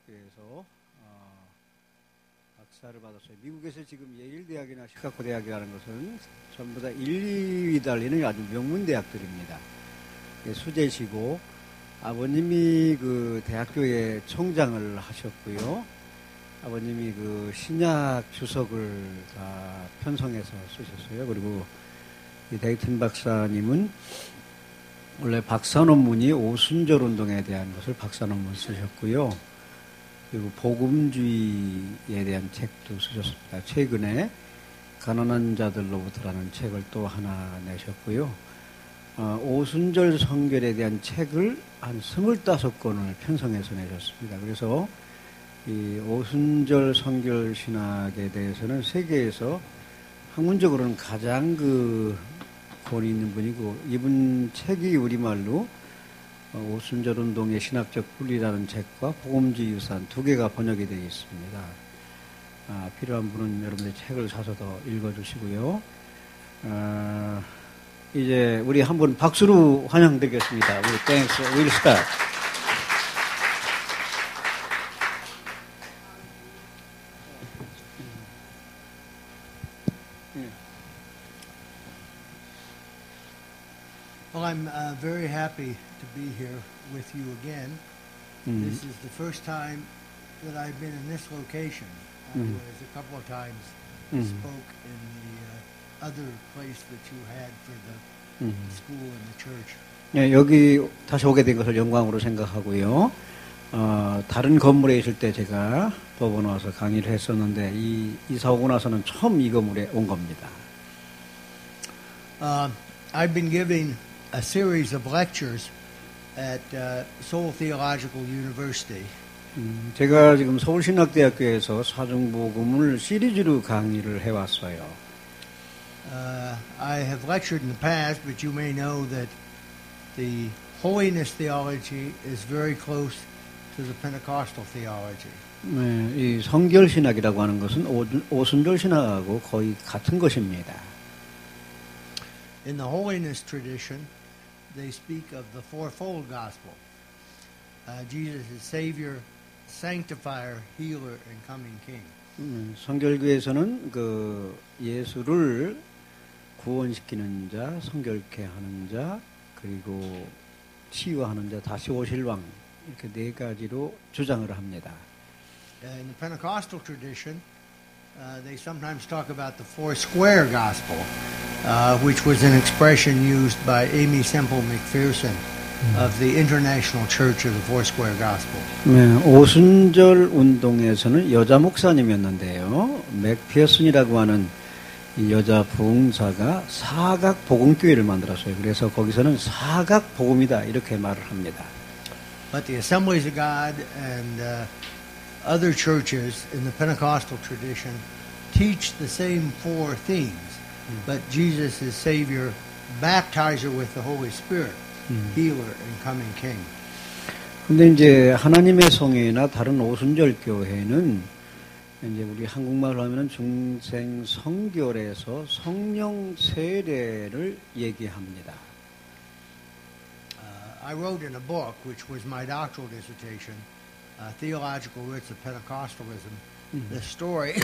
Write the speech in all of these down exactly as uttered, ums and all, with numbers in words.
대학교에서 어, 박사를 받았어요. 미국에서 지금 예일 대학이나 시카고 대학이라는 것은 전부 다 일, 이 위 달리는 아주 명문 대학들입니다. 수재시고 아버님이 그 대학교의 총장을 하셨고요. 아버님이 그 신약 주석을 다 편성해서 쓰셨어요. 그리고 이 데이튼 박사님은 원래 박사 논문이 오순절 운동에 대한 것을 박사 논문 쓰셨고요. 그리고 복음주의에 대한 책도 쓰셨습니다. 최근에 가난한 자들로부터라는 책을 또 하나 내셨고요. 어, 오순절 성결에 대한 책을 한 스물다섯 권을 편성해서 내셨습니다. 그래서 이 오순절 성결 신학에 대해서는 세계에서 학문적으로는 가장 그 권위 있는 분이고, 이분 책이 우리말로 오순절 운동의 신학적 분리라는 책과 복음주의 유산 두 개가 번역이 되어 있습니다. 아, 필요한 분은 여러분들 책을 사서 더 읽어주시고요. 아, 이제 우리 한번 박수로 환영드리겠습니다. 우리 땡스 윌 스타. Well, I'm uh, very happy to be here with you again. Mm-hmm. This is the first time that I've been in this location. I mm-hmm. was a couple of times mm-hmm. spoke in the uh, other place that you had for the mm-hmm. school and the church. 네, 여기 다시 오게 된 것을 영광으로 생각하고요. 어, 다른 건물에 있을 때 제가 법원 와서 강의를 했었는데 이 이사 오고 나서는 처음 이 건물에 온 겁니다. Uh, I've been giving a series of lectures at uh, Seoul Theological University. 음, 제가 지금 서울신학대학교에서 사중복음을 시리즈로 강의를 해왔어요. Uh, I have lectured in the past, but you may know that the holiness theology is very close to the Pentecostal theology. 네, 이 성결신학이라고 하는 것은 오순절신학하고 거의 같은 것입니다. In the holiness tradition, they speak of the fourfold gospel. Uh, Jesus is Savior, Sanctifier, Healer, and Coming King. 음, 성결교에서는 그 예수를 구원시키는 자, 성결케 하는 자, 그리고 치유하는 자, 다시 오실 왕, 이렇게 네 가지로 주장을 합니다. In the Pentecostal tradition, uh, they sometimes talk about the four square gospel, uh, which was an expression used by Amy Semple McPherson of the International Church of the Four Square Gospel. 네, 오순절 운동에서는 여자 목사님이었는데요. 맥피어슨이라고 하는 이 여자 부흥사가 사각 복음교회를 만들었어요. 그래서 거기서는 사각 복음이다 이렇게 말을 합니다. But the Assemblies of God and uh, other churches in the Pentecostal tradition teach the same four themes. Mm. But Jesus is Savior, Baptizer with the Holy Spirit, mm. Healer, and Coming King. 근데 이제 하나님의 성회나 다른 오순절 교회는 이제 우리 한국말로 하면은 중생 성결에서 성령 세례를 얘기합니다. Uh, I wrote in a book, which was my doctoral dissertation, uh, Theological Roots of Pentecostalism, mm-hmm. the story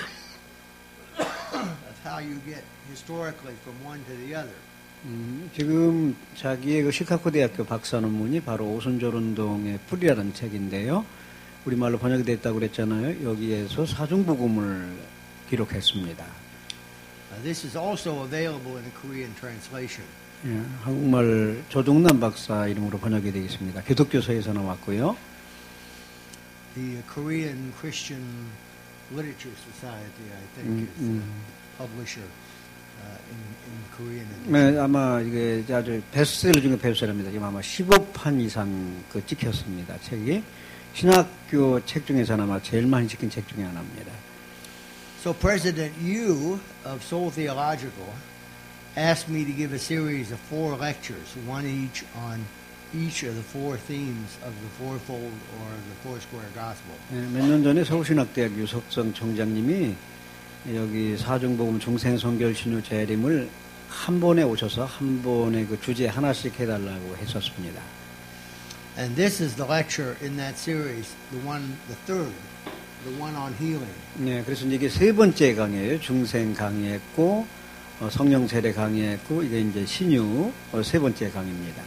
of how you get historically from one to the other. 음, 지금 자기의 그 시카고 대학교 박사 논문이 바로 오순절 운동의 뿌리라는 책인데요. 우리말로 번역이 됐다고 그랬잖아요. 여기에서 사중복음을 기록했습니다. Uh, this is also available in a Korean translation. 예, 한국말 조종남 박사 이름으로 번역이 되어 있습니다. 기독교서에서 나왔고요. The Korean Christian Literature Society, I think, 음, is 음. the publisher uh, in, in Korean. 네, 아마 이게 아주 베스트셀러 중에 베스트셀러입니다. 지금 아마 십오 판 이상 그 찍혔습니다. 책이. 신학교 책 중에서 아마 제일 많이 찍힌 책 중에 하나입니다. So President Yu of Seoul Theological asked me to give a series of four lectures, one each on each of the four themes of the fourfold or the four square gospel. 네, 몇 년 전에 서울신학대학 유석성 총장님이 여기 사중복음 중생성결 신유 재림을 한 번에 오셔서 한 번에 그 주제 하나씩 해달라고 했었습니다. And this is the lecture in that series, the one, the third, the one on healing. 네, 그래서 이게 세 번째 강의예요. 중생 강의했고, 어, 성령 세례 강의했고, 이게 이제 신유 어, 세 번째 강의입니다.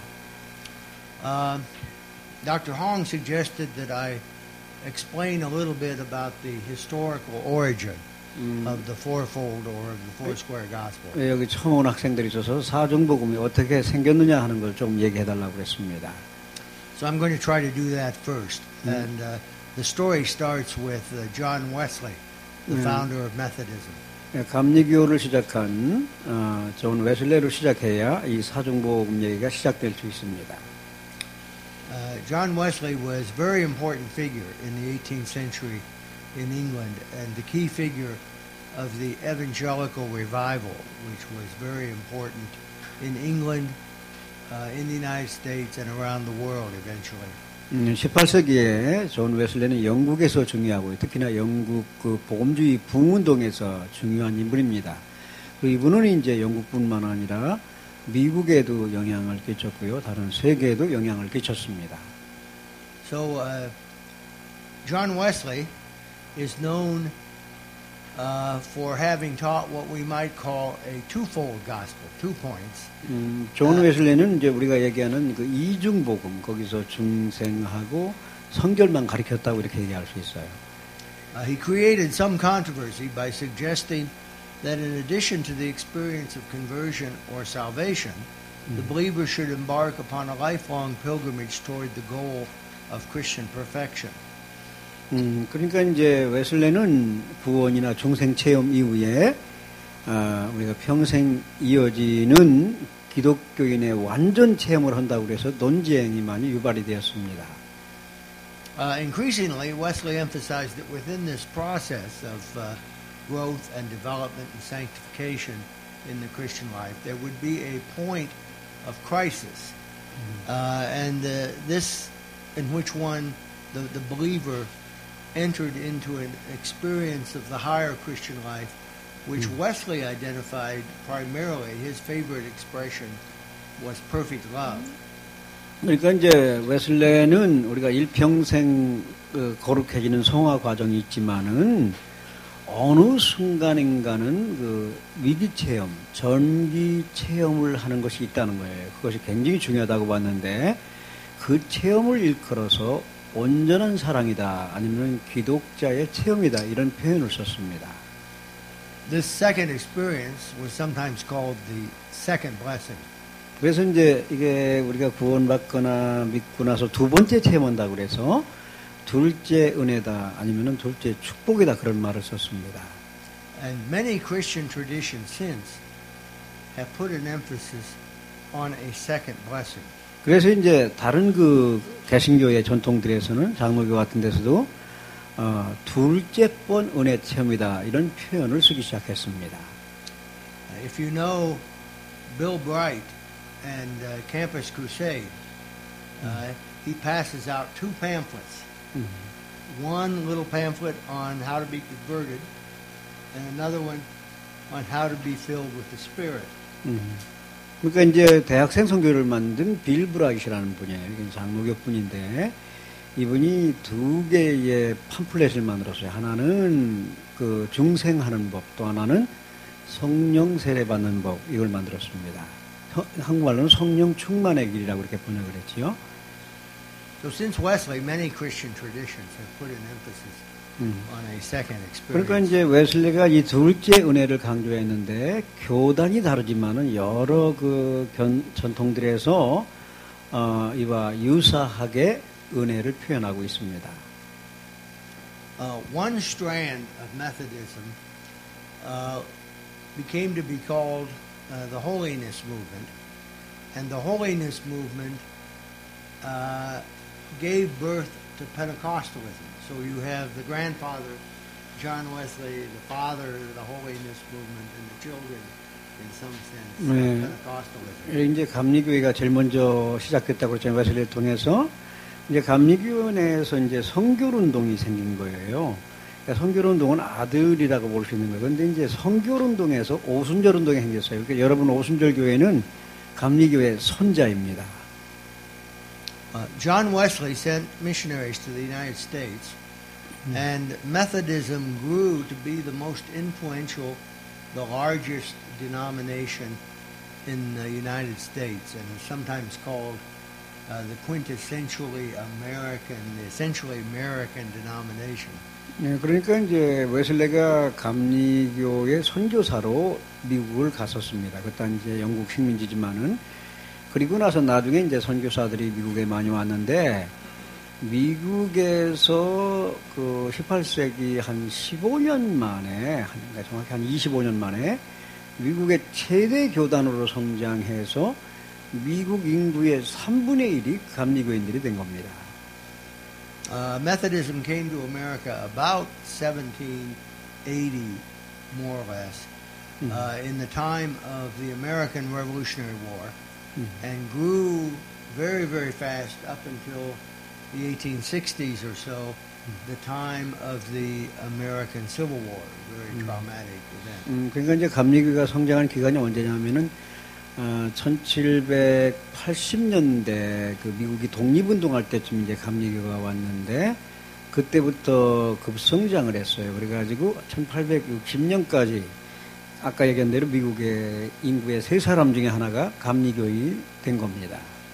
Uh, Doctor Hong suggested that I explain a little bit about the historical origin 음, of the fourfold or of the four square gospel. 네, 여기 처음 온 학생들이 있어서 사중복음이 어떻게 생겼느냐 하는 걸 좀 얘기해달라고 그랬습니다. So I'm going to try to do that first. And uh, the story starts with uh, John Wesley, the Mm. founder of Methodism. 네, 감리교를 시작한 어, 존 웨슬레로 시작해야 이 사중복음 얘기가 시작될 수 있습니다. Uh, John Wesley was a very important figure in the eighteenth century in England and the key figure of the evangelical revival, which was very important in England, uh, in the United States, and around the world eventually. 음, 십팔 세기에 존 웨슬레는 영국에서 중요하고 특히나 영국 그 복음주의 부흥운동에서 중요한 인물입니다. 그 이분은 이제 영국뿐만 아니라 미국에도 영향을 끼쳤고요, 다른 세계에도 영향을 끼쳤습니다. So uh, John Wesley is known uh, for having taught what we might call a twofold gospel, two points. 음, 존 웨슬레는 이제 우리가 얘기하는 그 이중 복음, 거기서 중생하고 성결만 가르쳤다고 이렇게 얘기할 수 있어요. Uh, he created some controversy by suggesting that in addition to the experience of conversion or salvation, the believer should embark upon a lifelong pilgrimage toward the goal of Christian perfection. 음, 그러니까 이제 웨슬레는 구원이나 중생 체험 이후에 아, 우리가 평생 이어지는 기독교인의 완전 체험을 한다고 그래서 논쟁이 많이 유발이 되었습니다. Uh, increasingly, Wesley emphasized that within this process of uh, growth and development and sanctification in the Christian life, there would be a point of crisis, uh, and uh, this in which one, the, the believer, entered into an experience of the higher Christian life, which Wesley identified primarily, his favorite expression was perfect love. 그러니까 이제 웨슬레는 우리가 일평생 그 거룩해지는 성화 과정이 있지만은 어느 순간인가는 그 위기 체험, 전기 체험을 하는 것이 있다는 거예요. 그것이 굉장히 중요하다고 봤는데 그 체험을 일컬어서 온전한 사랑이다, 아니면 기독자의 체험이다, 이런 표현을 썼습니다. This second experience was sometimes called the second blessing. 그래서 이제 이게 우리가 구원받거나 믿고 나서 두 번째 체험한다고 그래서 둘째 은혜다, 아니면 둘째 축복이다, 그런 말을 썼습니다. And many Christian traditions since have put an emphasis on a second blessing. 그래서 이제 다른 그 개신교의 전통들에서는 장로교 같은 데서도 어, 둘째 번 은혜 체험이다, 이런 표현을 쓰기 시작했습니다. Uh, if you know Bill Bright and uh, Campus Crusade, uh, he passes out two pamphlets. 음. One little pamphlet on how to be converted, and another one on how to be filled with the Spirit. 음. 그러니까 이제 대학생 선교를 만든 빌 브라이트라는 분이에요. 이건 장로교 분인데 이분이 두 개의 팜플렛을 만들었어요. 하나는 그 중생하는 법, 또 하나는 성령 세례 받는 법, 이걸 만들었습니다. 서, 한국말로는 성령 충만의 길이라고 이렇게 번역을 했지요. So since Wesley, many Christian traditions have put an emphasis 음. on a second 그러니까 experience. 이제 웨슬리가 이 둘째 은혜를 강조했는데 교단이 다르지만은 여러 그 견, 전통들에서 어, 이와 유사하게 은혜를 표현하고 있습니다. Uh, one strand of Methodism uh, became to be called uh, the Holiness Movement, and the Holiness Movement uh, gave birth to Pentecostalism. So you have the grandfather, John Wesley, the father of the Holiness Movement, and the children, in some sense, 네. of Pentecostalism. 이제 감리교회가 제일 먼저 시작됐다고 그랬잖아요. 웨슬리를 통해서. 이제 감리교 내에서 이제 성결운동이 생긴 거예요. 그러니까 성결운동은 아들이라고 볼 수 있는 거예요. 그런데 이제 성결운동에서 오순절운동이 생겼어요. 그러니까 여러분 오순절 교회는 감리교회 손자입니다. Uh, John Wesley sent missionaries to the United States, mm. and Methodism grew to be the most influential, the largest denomination in the United States, and is sometimes called uh, the quintessentially American, the essentially American denomination. 네, 그러니까 이제 웨슬레가 감리교의 선교사로 미국을 갔었습니다. 그때 이제 영국 식민지지만은 그리고 나서 나중에 이제 선교사들이 미국에 많이 왔는데 미국에서 그 십팔 세기 한 십오 년 만에, 정확히 한 이십오 년 만에 미국의 최대 교단으로 성장해서 미국 인구의 삼분의 일이 감리교인들이 된 겁니다. Uh, Methodism came to America about seventeen eighty, more or less, mm-hmm. uh, in the time of the American Revolutionary War, mm-hmm. and grew very, very fast up until the eighteen sixties or so, mm-hmm. the time of the American Civil War, very mm-hmm. traumatic event. 음, 그러니까 이제 감리교가 성장한 기간이 언제냐면은 어, 천칠백팔십 년대 그 미국이 독립운동할 때쯤 이제 감리교가 왔는데 그때부터 급성장을 했어요. 그래가지고 천팔백육십 년까지 아까 얘기한 대로 미국의 인구의 세 사람 중에 하나가 감리교인이 된 겁니다.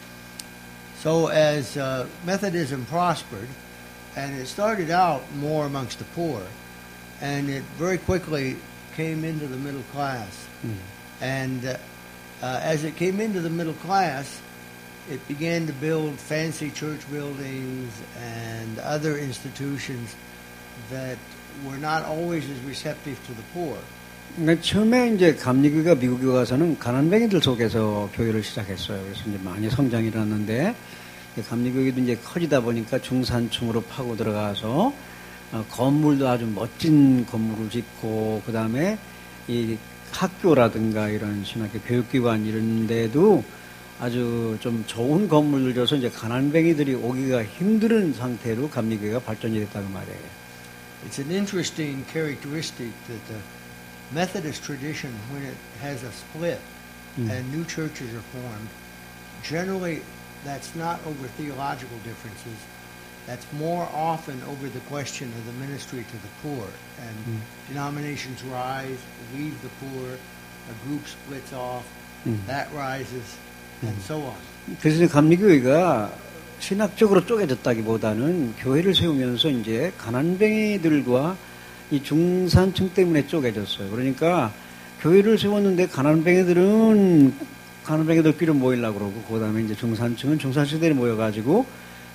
So as uh, Methodism prospered, and it started out more amongst the poor, and it very quickly came into the middle class, 음. and uh, Uh, as it came into the middle class, it began to build fancy church buildings and other institutions that were not always as receptive to the poor. 그러니까 처음에 이제 감리교가 미국에 가서는 가난뱅이들 속에서 교회를 시작했어요. 그래서 이제 많이 성장이 일어났는데 감리교회도 이제 커지다 보니까 중산층으로 파고 들어가서 어, 건물도 아주 멋진 건물을 짓고 그 다음에 이 학교라든가 이런 신학교 교육기관 이런 데도 아주 좀 좋은 건물을 줘서 이제 가난뱅이들이 오기가 힘든 상태로 감리교회가 발전이 됐다고 말해요. It's an interesting characteristic that the Methodist tradition, when it has a split mm. and new churches are formed, generally that's not over theological differences. That's more often over the question of the ministry to the poor. And mm. denominations rise, leave the poor, a group splits off, mm. that rises, mm. and so on. 그래서 감리교회가 신학적으로 쪼개졌다기보다는 교회를 세우면서 이제 가난뱅이들과 이 중산층 때문에 쪼개졌어요. 그러니까 교회를 세웠는데 가난뱅이들은 가난뱅이들끼리 모이려고 그러고, 그 다음에 이제 중산층은 중산층들이 모여가지고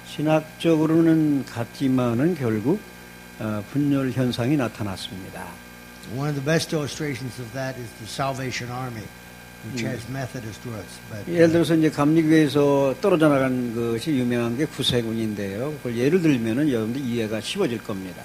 신학적으로는 같지만은 결국 어, 분열 현상이 나타났습니다. One of the best illustrations of that is the Salvation Army, which 음. has Methodist roots. But, 예를 들어서 이제 감리교에서 떨어져 나간 것이 유명한 게 구세군인데요. 그걸 예를 들면은 여러분들 이해가 쉬워질 겁니다.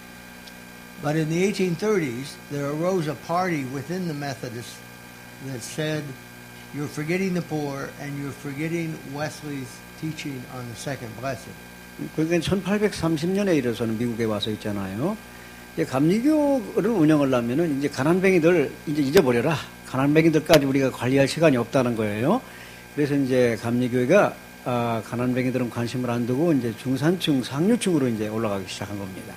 But in the eighteen thirties, there arose a party within the Methodists that said, "You're forgetting the poor, and you're forgetting Wesley's teaching on the second blessing." 그러니까 천팔백삼십 년에 이르러서는 미국에 와서 있잖아요. 이제 감리교를 운영하려면은 이제 가난뱅이들 이제 잊어버려라. 가난뱅이들까지 우리가 관리할 시간이 없다는 거예요. 그래서 이제 감리교회가 아, 가난뱅이들은 관심을 안 두고 이제 중산층, 상류층으로 이제 올라가기 시작한 겁니다.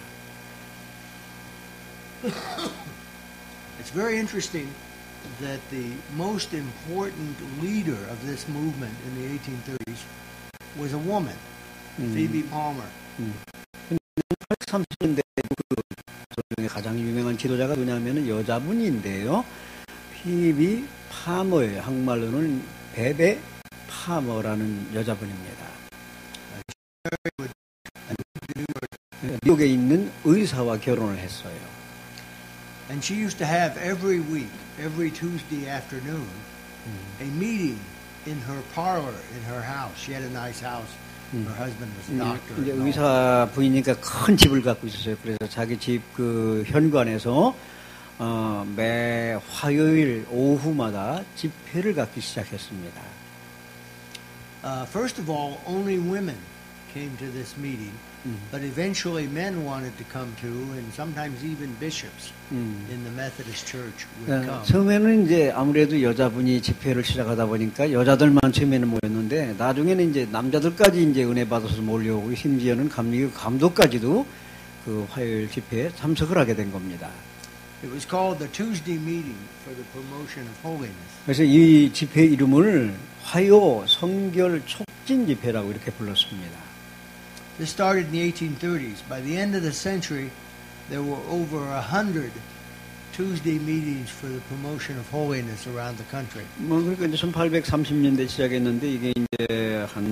It's very interesting that the most important leader of this movement in the eighteen thirties was a woman, 음. Phoebe Palmer. 음. 천팔백삼십 년대 그 중에 가장 유명한 지도자가 누구냐면은 여자분인데요. 피비 파머예요. 한국말로는 베베 파머라는 여자분입니다. 미국에 있는 의사와 결혼을 했어요. And she used to have every week, every Tuesday afternoon, mm. a meeting in her parlor in her house. She had a nice house. Mm. Her husband was a doctor. 이제 의사 부인이니까 큰 집을 갖고 있었어요. 그래서 자기 집 그 현관에서 어, 매 화요일 오후마다 집회를 갖기 시작했습니다. Uh, first of all, only women came to this meeting, but eventually men wanted to come too, and sometimes even bishops 음. in the Methodist Church would 어, come. 처음에는 이제 아무래도 여자분이 집회를 시작하다 보니까 여자들만 처음에는 모였는데 나중에는 이제 남자들까지 이제 은혜 받아서 몰려오고 심지어는 감리교 감독까지도 그 화요일 집회에 참석을 하게 된 겁니다. It was called the Tuesday Meeting for the Promotion of Holiness. 그래서 이 집회 이름을 화요 성결 촉진 집회라고 이렇게 불렀습니다. This started in the eighteen thirties. By the end of the century, there were over a hundred Tuesday meetings for the promotion of holiness around the country. 뭐 그러니까 이제 천팔백삼십 년대 시작했는데 이게 이제 한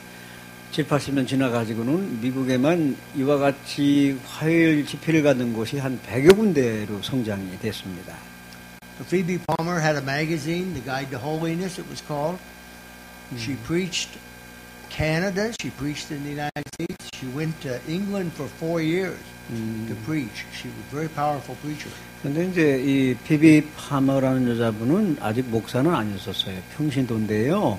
칠, 팔십 년 지나가지고는 미국에만 이와 같이 화요일 집회를 갖는 곳이 한 백여 군데로 성장이 됐습니다. So Phoebe Palmer had a magazine, The Guide to Holiness, it was called. She preached Canada, she preached in the United States. She went to England for four years 음. to preach. She was a very powerful preacher. 근데 이제 이 피비 파머라는 여자분은 아직 목사는 아니었었어요. 평신도인데요.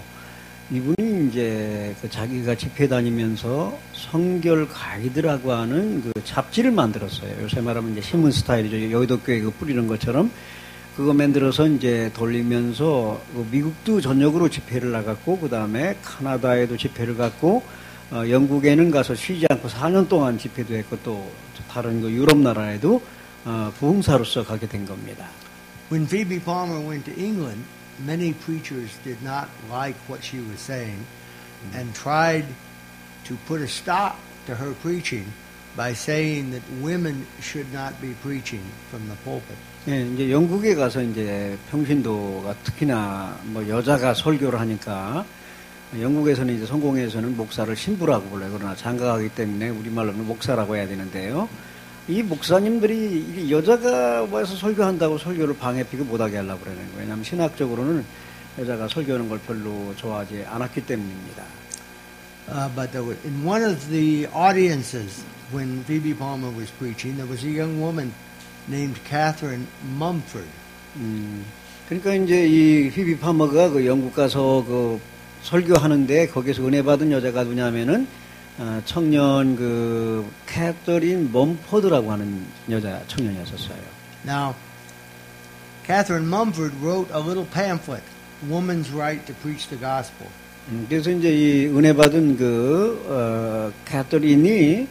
이분이 이제 그 자기가 집회 다니면서 성결 가이드라고 하는 그 잡지를 만들었어요. 요새 말하면 이제 신문 스타일이죠. 여의도 교회 그 뿌리는 것처럼 그거 만들어서 이제 돌리면서 미국도 전역으로 집회를 나갔고 그 다음에 카나다에도 집회를 갔고 어, 영국에는 가서 쉬지 않고 사 년 동안 집회도 했고 또 다른 그 유럽 나라에도 어, 부흥사로서 가게 된 겁니다. When Phoebe Palmer went to England, many preachers did not like what she was saying and tried to put a stop to her preaching by saying that women should not be preaching from the pulpit. 예, 이제 영국에 가서 이제 평신도가 특히나 뭐 여자가 설교를 하니까 영국에서는 이제 성공회에서는 목사를 신부라고 불러요. 그러나 장가가기 때문에 우리말로는 목사라고 해야 되는데요. 이 목사님들이 여자가 와서 설교한다고 설교를 방해 피고 못하게 하려고 그러는 거예요. 왜냐하면 신학적으로는 여자가 설교하는 걸 별로 좋아하지 않았기 때문입니다. Uh, but there was, in one of the audiences when Phoebe Palmer was preaching, there was a young woman named Catherine Mumford. 음, 그러니까 이제 이 피비 파머가 그 영국 가서 그 설교하는데 거기서 은혜 받은 여자가 누냐면은 어, 청년 그 캐서린 멈포드라고 하는 여자 청년이었었어요. Now, Catherine Mumford wrote a little pamphlet, "Woman's Right to Preach the Gospel." 음, 그래서 이제 이 은혜 받은 그 어, 캐서린이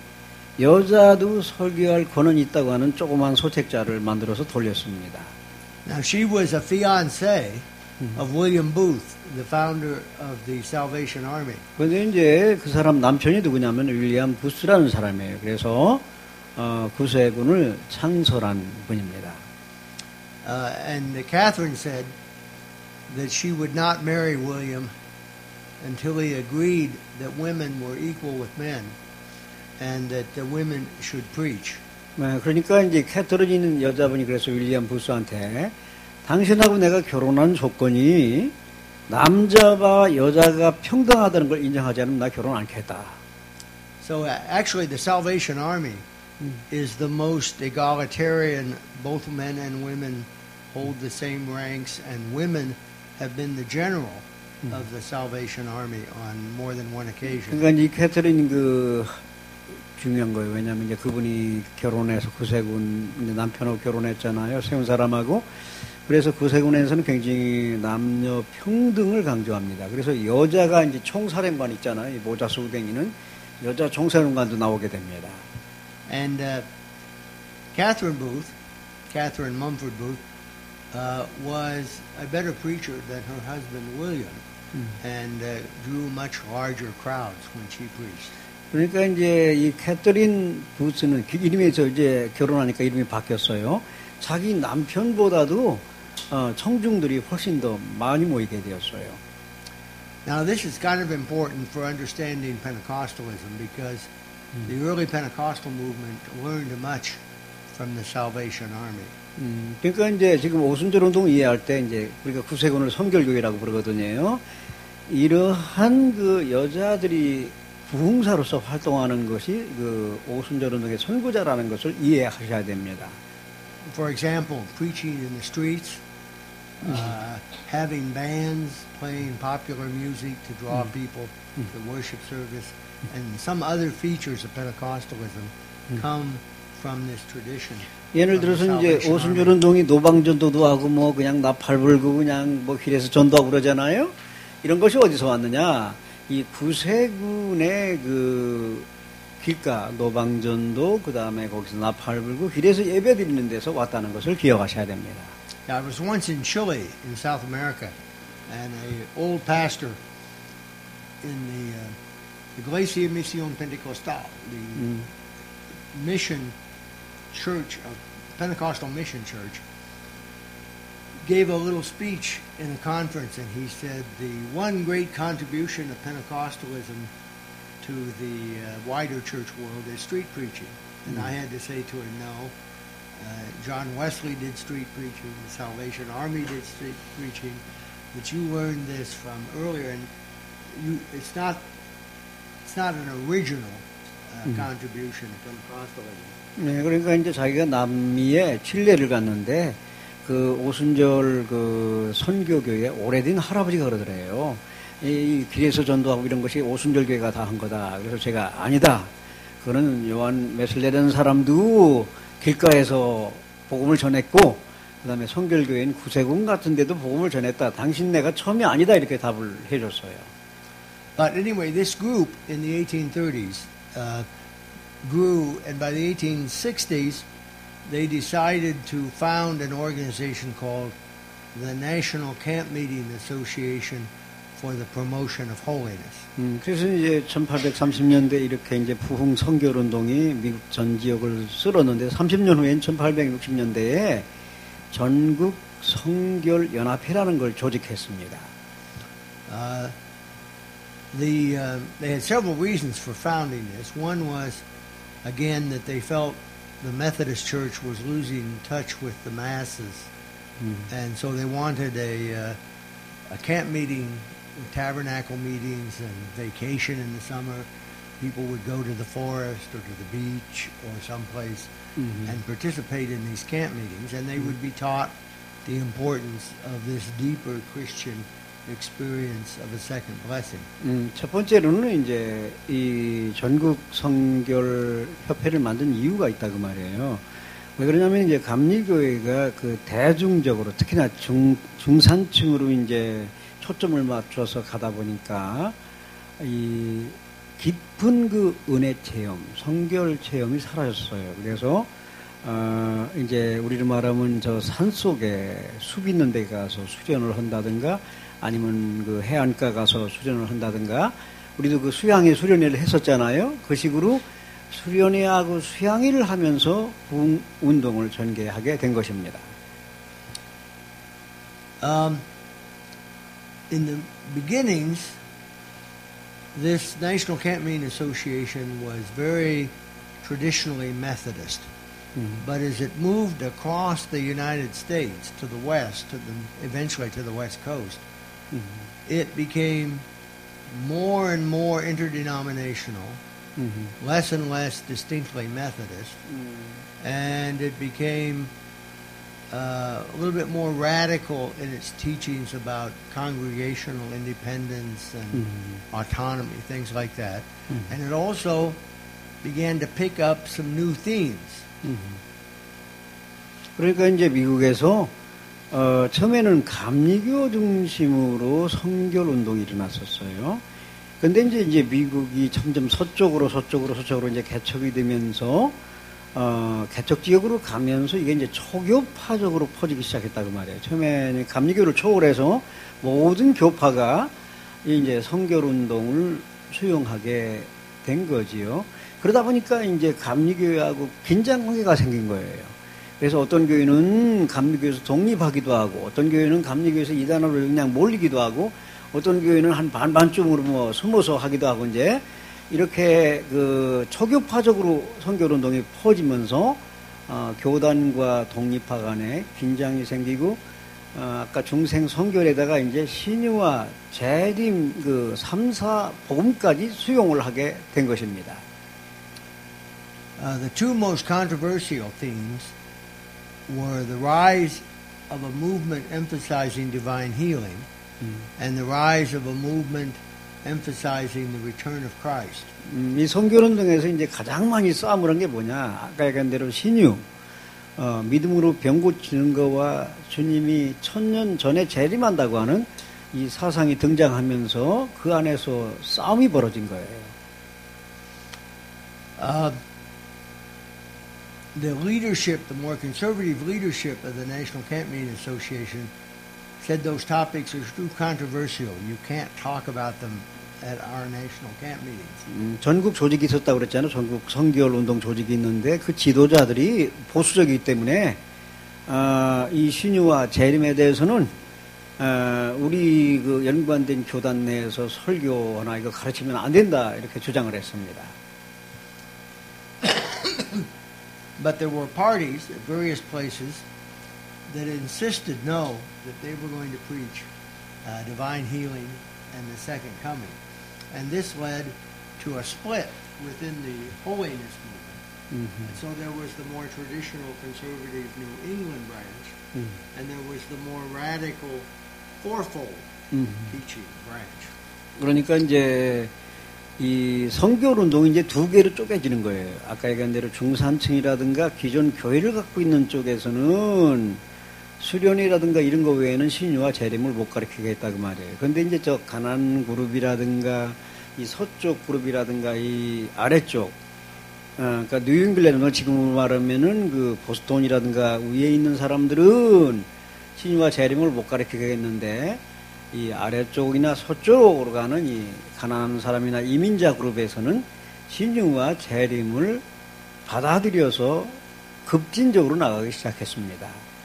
여자도 설교할 권한이 있다고 하는 조그만 소책자를 만들어서 돌렸습니다. Now, she was a fiancée of William Booth, the founder of the Salvation Army. 그런데 이제 그 사람 남편이 누구냐면 윌리엄 부스라는 사람이에요. 그래서 어, 구세군을 창설한 분입니다. Uh, and Catherine said that she would not marry William until he agreed that women were equal with men and that the women should preach. 네, 그러니까 이제 캐서린이는 여자분이 그래서 윌리엄 부스한테 당신하고 내가 결혼한 조건이 남자와 여자가 평등하다는 걸 인정하지 않으면 나 결혼 않겠다. So uh, actually the Salvation Army is the most egalitarian. Both men and women hold the same ranks, and women have been the general of the Salvation Army on more than one occasion. 그러니까 이 캐서린 그 중요한 거예요. 왜냐하면 이제 그분이 결혼해서 구세군 이제 남편하고 결혼했잖아요. 세운 사람하고. 그래서 구세군에서는 굉장히 남녀 평등을 강조합니다. 그래서 여자가 이제 총사령관 있잖아요. 이 모자 쓰고 다니는 여자 총사령관도 나오게 됩니다. And uh, Catherine Booth, Catherine Mumford Booth, uh, was a better preacher than her husband William, and uh, drew much larger crowds when she preached. 그러니까 이제 이 캐서린 부스는 그 이름이 저 이제 결혼하니까 이름이 바뀌었어요. 자기 남편보다도 어, 청중들이 훨씬 더 많이 모이게 되었어요. Now this is kind of important for understanding Pentecostalism because the early Pentecostal movement learned much from the Salvation Army. 음, 그러니까 이제 지금 오순절 운동 이해할 때 이제 우리가 구세군을 성결교회라고 부르거든요. 이러한 그 여자들이 부흥사로서 활동하는 것이 그 오순절 운동의 선구자라는 것을 이해하셔야 됩니다. For example, preaching in the streets, uh, having bands playing popular music to draw people to worship service, and some other features of Pentecostalism come from this tradition. 예를 of the 들어서 이제 Salvation 오순절 Army. 운동이 노방전도도 하고 뭐 그냥 나팔 불고 그냥 뭐 길에서 전도하고 그러잖아요. 이런 것이 어디서 왔느냐? 이 구세군의 그 길가 노방전도 그 다음에 거기서 나팔 불고 길에서 예배 드리는 데서 왔다는 것을 기억하셔야 됩니다. I was once in Chile, in South America, and an old pastor in the, uh, the Iglesia Misión Pentecostal, the 음. mission church, of Pentecostal mission church, gave a little speech in a conference, and he said the one great contribution of Pentecostalism to the uh, wider church world is street preaching. And Mm. I had to say to him, no. Uh, John Wesley did street preaching. The Salvation Army did street preaching. But you learned this from earlier, and you, it's not it's not an original uh, Mm. contribution of Pentecostalism. 네, 그러니까 이제 자기가 남미에 칠레를 갔는데 그 오순절 그 선교교회 오래된 할아버지가 그러더래요. 이 길에서 전도하고 이런 것이 오순절 교회가 다 한 거다. 그래서 제가 아니다. 그거는 요한 웨슬레라는 사람도 길가에서 복음을 전했고 그다음에 성결교회인 구세군 같은 데도 복음을 전했다. 당신 내가 처음이 아니다. 이렇게 답을 해줬어요. But anyway, this group in the eighteen thirties uh, grew, and by the eighteen sixties, they decided to found an organization called the National Camp Meeting Association for the Promotion of Holiness. 음, 그래서 이제 천팔백삼십 년대 이렇게 이제 부흥 성결 운동이 미국 전 지역을 쓸었는데 삼십 년 후엔 천팔백육십 년대에 전국 성결 연합회라는 걸 조직했습니다. Uh, the uh, they had several reasons for founding this. One was, again, that they felt the Methodist Church was losing touch with the masses, 음. and so they wanted a uh, a camp meeting, tabernacle meetings, and vacation in the summer. People would go to the forest or to the beach or someplace 음. and participate in these camp meetings, and they would be taught the importance of this deeper Christian experience of a second blessing. 음, 첫 번째로는 이제 이 전국 성결 협회를 만든 이유가 있다 그 말이에요. 왜 그러냐면 이제 감리교회가 그 대중적으로 특히나 중 중산층으로 이제 초점을 맞춰서 가다 보니까 이 깊은 그 은혜 체험, 성결 체험이 사라졌어요. 그래서 어 이제 우리로 말하면 저 산속에 숲 있는 데 가서 수련을 한다든가 아니면 그 해안가 가서 수련을 한다든가 우리도 그 수양회 수련회를 했었잖아요. 그 식으로 수련회하고 수양회를 하면서 부흥 운동을 전개하게 된 것입니다. Um, in the beginnings, this National Camp Meeting Association was very traditionally Methodist. 음. But as it moved across the United States to the west, to the, eventually to the west coast, 음. it became more and more interdenominational, 음. less and less distinctly Methodist, 음. and it became uh, a little bit more radical in its teachings about congregational independence and 음. autonomy, things like that. 음. And it also began to pick up some new themes. 음. 그러니까 이제 미국에서 어, 처음에는 감리교 중심으로 성결 운동이 일어났었어요. 근데 이제 이제 미국이 점점 서쪽으로 서쪽으로 서쪽으로 이제 개척이 되면서 어, 개척 지역으로 가면서 이게 이제 초교파적으로 퍼지기 시작했다 그 말이에요. 처음에는 감리교를 초월해서 모든 교파가 이제 성결 운동을 수용하게 된 거지요. 그러다 보니까 이제 감리교회하고 긴장 관계가 생긴 거예요. 그래서 어떤 교회는 감리교회에서 독립하기도 하고, 어떤 교회는 감리교회에서 이단으로 그냥 몰리기도 하고, 어떤 교회는 한 반반쯤으로 뭐 숨어서 하기도 하고, 이제 이렇게 그 초교파적으로 성결운동이 퍼지면서, 어, 교단과 독립파 간에 긴장이 생기고, 어, 아까 중생 성결에다가 이제 신유와 재림 그 삼 사 복음까지 수용을 하게 된 것입니다. Uh, the two most controversial themes were the rise of a movement emphasizing divine healing 음. and the rise of a movement emphasizing the return of Christ. 음, 이 선교운동에서 이제 가장 많이 싸움을 한 게 뭐냐? 아까 얘기한 대로 신유, 어, 믿음으로 병 고치는 거와 주님이 천년 전에 재림한다고 하는 이 사상이 등장하면서 그 안에서 싸움이 벌어진 거예요. Uh, the leadership, the more conservative leadership of the National Camp Meeting Association said those topics are too controversial. You can't talk about them at our national camp meetings. 음, 전국 조직이 있었다고 그랬잖아요. 전국 성결 운동 조직이 있는데 그 지도자들이 보수적이기 때문에 어, 이 신유와 재림에 대해서는 어, 우리 그 연관된 교단 내에서 설교나 이거 가르치면 안 된다 이렇게 주장을 했습니다. But there were parties at various places that insisted no, that they were going to preach uh, divine healing and the second coming. And this led to a split within the holiness movement. Mm-hmm. And so there was the more traditional conservative New England branch, Mm-hmm. and there was the more radical fourfold Mm-hmm. teaching branch. 그러니까 이제 이 성결 운동이 이제 두 개로 쪼개지는 거예요. 아까 얘기한 대로 중산층이라든가 기존 교회를 갖고 있는 쪽에서는 수련이라든가 이런 거 외에는 신유와 재림을 못 가르치겠다 그 말이에요. 그런데 이제 저 가난 그룹이라든가 이 서쪽 그룹이라든가 이 아래쪽, 어, 그러니까 뉴잉글랜드 지금 말하면은 그 보스턴이라든가 위에 있는 사람들은 신유와 재림을 못 가르치겠는데 이 아래쪽이나 서쪽으로 가는 이 가난한 사람이나 이민자 그룹에서는 신유와 재림을 받아들여서 급진적으로 나가기 시작했습니다.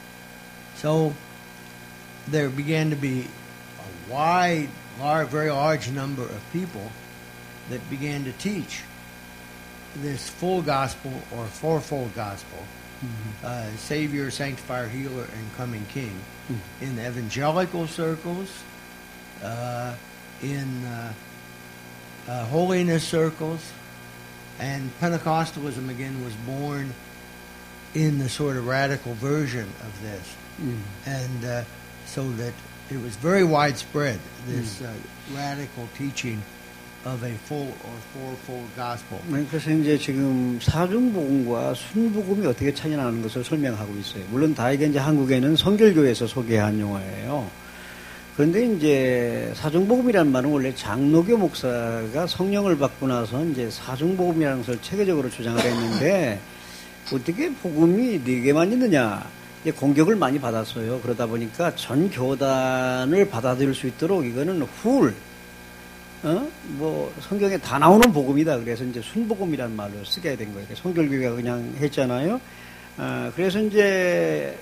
So there began to be a wide, large, very large number of people that began to teach this full gospel or fourfold gospel, mm-hmm. uh, Savior, Sanctifier, Healer, and Coming King, mm-hmm. in evangelical circles, uh, in uh, uh, holiness circles, and Pentecostalism again was born in the sort of radical version of this. Mm. And uh, so that it was very widespread, this mm. uh, radical teaching of a full or fourfold gospel. 그래서 이제 지금 사중복음과 순복음이 어떻게 차이 나는 것을 설명하고 있어요. 물론 다 이게 이제 한국에는 성결교회에서 소개한 용어예요. 그런데 이제 사중복음이라는 말은 원래 장로교 목사가 성령을 받고 나서 이제 사중복음이라는 것을 체계적으로 주장을 했는데 어떻게 복음이 네 개만 있느냐? 이제 공격을 많이 받았어요. 그러다 보니까 전 교단을 받아들일 수 있도록 이거는 훌, 어? 뭐 성경에 다 나오는 복음이다. 그래서 이제 순복음이라는 말로 쓰게 된 거예요. 성결교회가 그냥 했잖아요. 어, 그래서 이제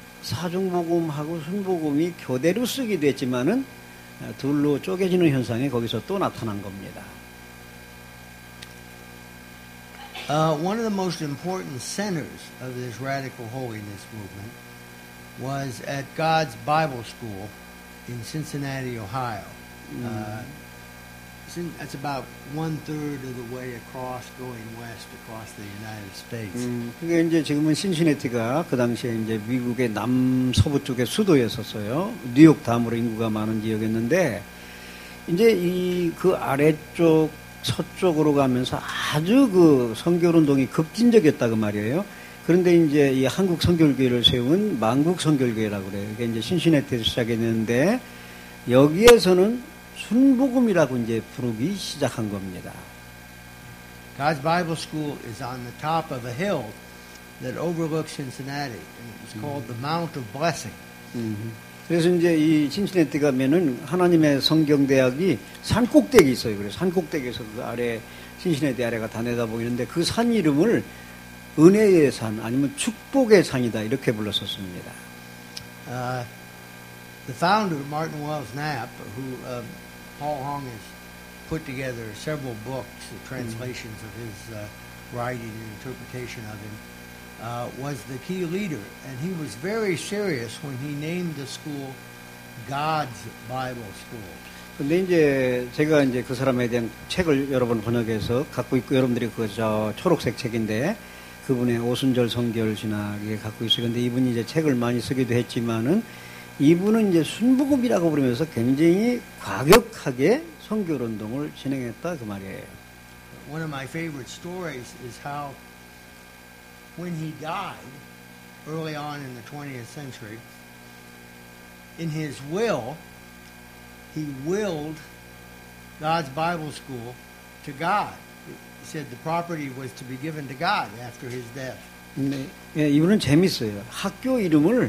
사중복음하고 순복음이 교대로 쓰기도 했지만은 둘로 쪼개지는 현상이 거기서 또 나타난 겁니다. Uh, one of the most important centers of this radical holiness movement was at God's Bible School in Cincinnati, Ohio. Mm. Uh, that's about one third of the way across, going west across the United States. 음, 그게 이제 지금은 신시내티가 그 당시에 이제 미국의 남서부 쪽의 수도였었어요. 뉴욕 다음으로 인구가 많은 지역이었는데 이제 이 그 아래쪽 서쪽으로 가면서 아주 그 선교운동이 급진적이었다 그 말이에요. 그런데 이제 이 한국 선교교회를 세운 만국 선교교회라고 그래요. 이게 이제 신시내티에서 시작했는데 여기에서는 순복음이라고 이제 부르기 시작한 겁니다. God's Bible School is on the top of a hill that overlooks Cincinnati, and it's called the Mount of Blessing. 음. 그래서 이제 이 신시내티 가면은 하나님의 성경대학이 산 꼭대기 있어요. 그래서 산 꼭대기에서 그 아래 신시내티 아래가 다 내다 보이는데 그 산 이름을 은혜의 산 아니면 축복의 산이다 이렇게 불렀었습니다. Uh, the founder, Martin Wells Knapp, who uh, Paul Hong has put together several books, the translations mm. of his uh, writing and interpretation of him. Uh, was the key leader, and he was very serious when he named the school God's Bible School. 근데 이제 제가 이제 그 사람에 대한 책을 여러 번 번역해서 갖고 있고 여러분들이 그 저 초록색 책인데 그분의 오순절 성결 신학에 갖고 있어요. 근데 이분이 이제 책을 많이 쓰기도 했지만은 이분은 이제 순복음이라고 부르면서 굉장히 과격하게 선교 운동을 진행했다 그 말이에요. One of my favorite stories is how when he died early on in the twentieth century, in his will, he willed God's Bible School to God. He said the property was to be given to God after his death. 네, 예, 이분은 재밌어요. 학교 이름을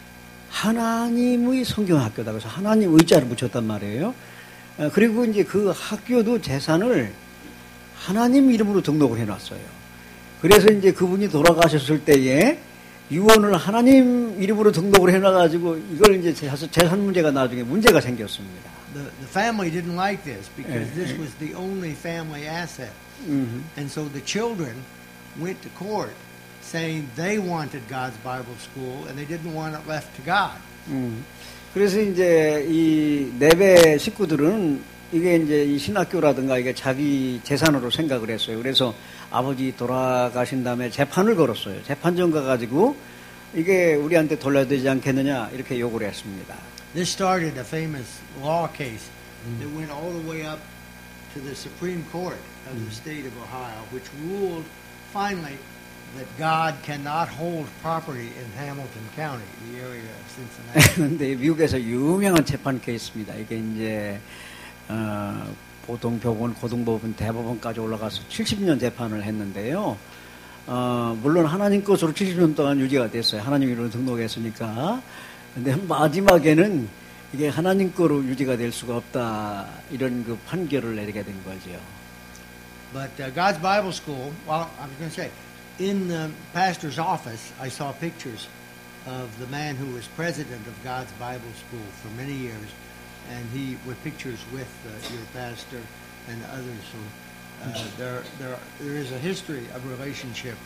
하나님의 성경학교다. 그래서 하나님 의자를 붙였단 말이에요. 어, 그리고 이제 그 학교도 재산을 하나님 이름으로 등록을 해놨어요. 그래서 이제 그분이 돌아가셨을 때에 유언을 하나님 이름으로 등록을 해놔가지고 이걸 이제 재산 문제가 나중에 문제가 생겼습니다. The, the family didn't like this because this was the only family asset. Mm-hmm. And so the children went to court saying they wanted God's Bible School and they didn't want it left to God. 음. 그래서 이제 이 네배 식구들은 이게 이제 이 신학교라든가 이게 자기 재산으로 생각을 했어요. 그래서 아버지 돌아가신 다음에 재판을 걸었어요. 재판정 가가지고 이게 우리한테 돌려야 되지 않겠느냐 이렇게 요구를 했습니다. This started a famous law case that went all the way up to the Supreme Court of the state of Ohio, which ruled finally that God cannot hold property in Hamilton County, the area of Cincinnati. 그런데 미국에서 유명한 재판 케이스입니다. 이게 이제 어, 보통법원, 고등법원, 대법원까지 올라가서 칠십 년 재판을 했는데요. 어, 물론 하나님 것으로 칠십 년 동안 유지가 됐어요. 하나님 이름으로 등록했으니까. 근데 마지막에는 이게 하나님 거로 유지가 될 수가 없다. 이런 그 판결을 내리게 된 거죠. But uh, God's Bible School, well, I was going to say, in the pastor's office, I saw pictures of the man who was president of God's Bible School for many years, and he with pictures with uh, your pastor and others. So uh, there, there, there is a history of relationship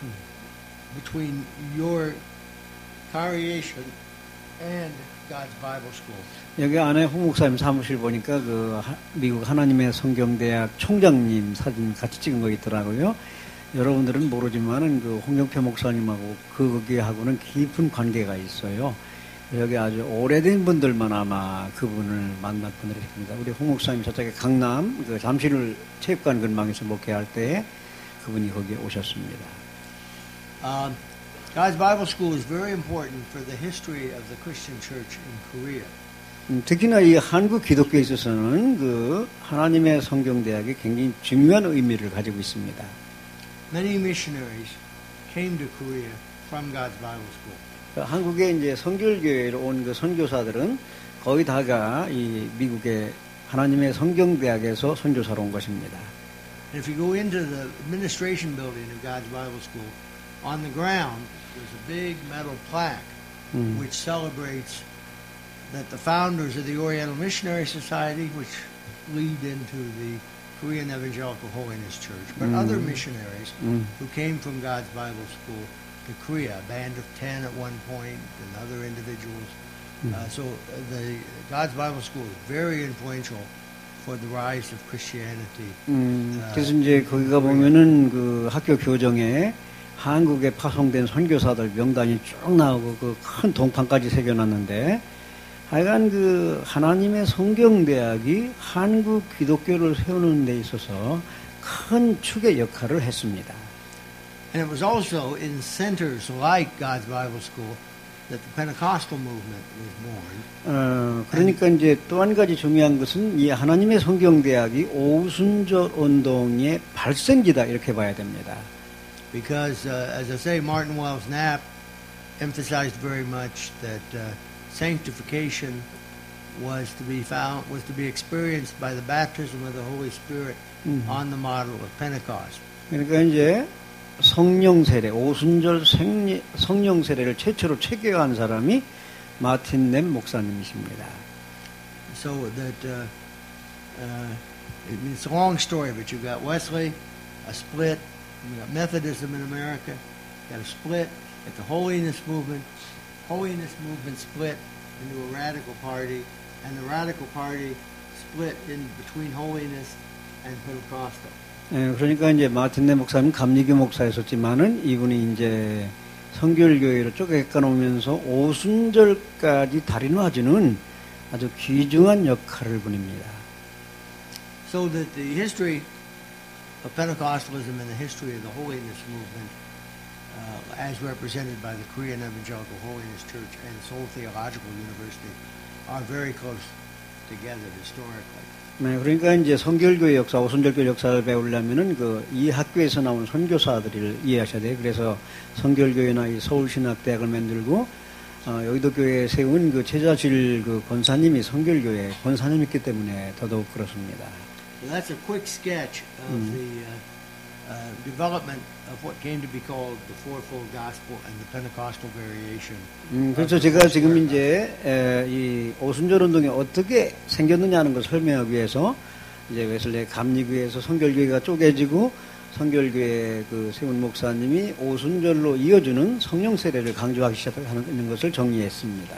between your congregation and God's Bible School. 여기 안에 홍 목사님 사무실 보니까 그 하, 미국 하나님의 성경대학 총장님 사진 같이 찍은 거 있더라고요. 여러분들은 모르지만은 그 홍영표 목사님하고 거기하고는 깊은 관계가 있어요. 여기 아주 오래된 분들만 아마 그분을 만난 분들이 있습니다. 우리 홍 목사님 저쪽에 강남 그 잠실 체육관 근방에서 목회할 때 그분이 거기에 오셨습니다. Um, God's Bible School is very important for the history of the Christian church in Korea. 음, 특히나 이 한국 기독교에 있어서는 그 하나님의 성경대학이 굉장히 중요한 의미를 가지고 있습니다. Many missionaries came to Korea from God's Bible School. 한국에 이제 선결교회로 온 그 선교사들은 거의 다가 이 미국의 하나님의 성경대학에서 선교사로 온 것입니다. And if you go into the administration building of God's Bible School, on the ground there's a big metal plaque 음. which celebrates that the founders of the Oriental Missionary Society, which lead into the Korean Evangelical Holiness Church, but 음. other missionaries 음. who came from God's Bible School to Korea, a band of ten at one point, and other individuals. Mm. Uh, so uh, the God's Bible School is very influential for the rise of Christianity. 음, uh, 그래서 이제 거기가 보면은 그 학교 교정에 한국에 파송된 선교사들 명단이 쭉 나오고 그 큰 동판까지 새겨놨는데 하여간 그 하나님의 성경대학이 한국 기독교를 세우는 데 있어서 큰 축의 역할을 했습니다. And it was also in centers like God's Bible School that the Pentecostal movement was born. 어, 그러니까 이제 또 한 가지 중요한 것은 이 하나님의 성경대학이 오순절 운동의 발생지다 이렇게 봐야 됩니다. Because, uh, as I say, Martin Wells Knapp emphasized very much that uh, sanctification was to be found, was to be experienced by the baptism of the Holy Spirit 음. on the model of Pentecost. 그러니까 이제 성령 세례, 오순절 생리, 성령 세례를 최초로 체계한 사람이 마틴 넴 목사님이십니다. So that uh, uh, it's a long story, but you've got Wesley, a split. You've got Methodism in America, got a split. At the Holiness Movement, Holiness Movement split into a radical party, and the radical party split in between Holiness and Pentecostal. 예, 그러니까 이제 마틴 네 목사님 감리교 목사였었지만은 이분이 이제 성결교회로 쪼개가 놓으면서 오순절까지 다리 놔주는 아주 귀중한 역할을 부립니다. So that the history of Pentecostalism and the history of the holiness movement, uh, as represented by the Korean Evangelical Holiness Church and Seoul Theological University, are very close together historically. 네, 그러니까 이제 성결교회 역사, 오순절교회 역사를 배우려면은 그 이 학교에서 나온 선교사들을 이해하셔야 돼요. 그래서 성결교회나 이 서울신학대학을 만들고 어, 여의도 교회에 세운 그 제자실 그 권사님이 성결교회 권사님이기 때문에 더더욱 그렇습니다. So that's a quick sketch of mm. the uh, uh, development of what came to be called the fourfold gospel and the Pentecostal variation. 음, 그래서 제가 지금 이제 에, 이 오순절 운동이 어떻게 생겼느냐는 걸 설명하기 위해서 이제 웨슬레 감리교회에서 성결교회가 쪼개지고 성결교회 그 세운 목사님이 오순절로 이어주는 성령 세례를 강조하기 시작하는 것을 정리했습니다.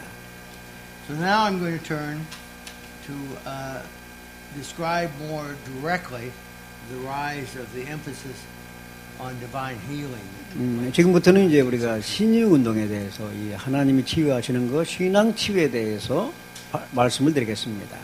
So now I'm going to turn to uh, describe more directly the rise of the emphasis on divine healing. 음, 지금부터는 이제 우리가 신유 운동에 대해서 이 하나님이 치유하시는 것, 신앙 치유에 대해서 바, 말씀을 드리겠습니다.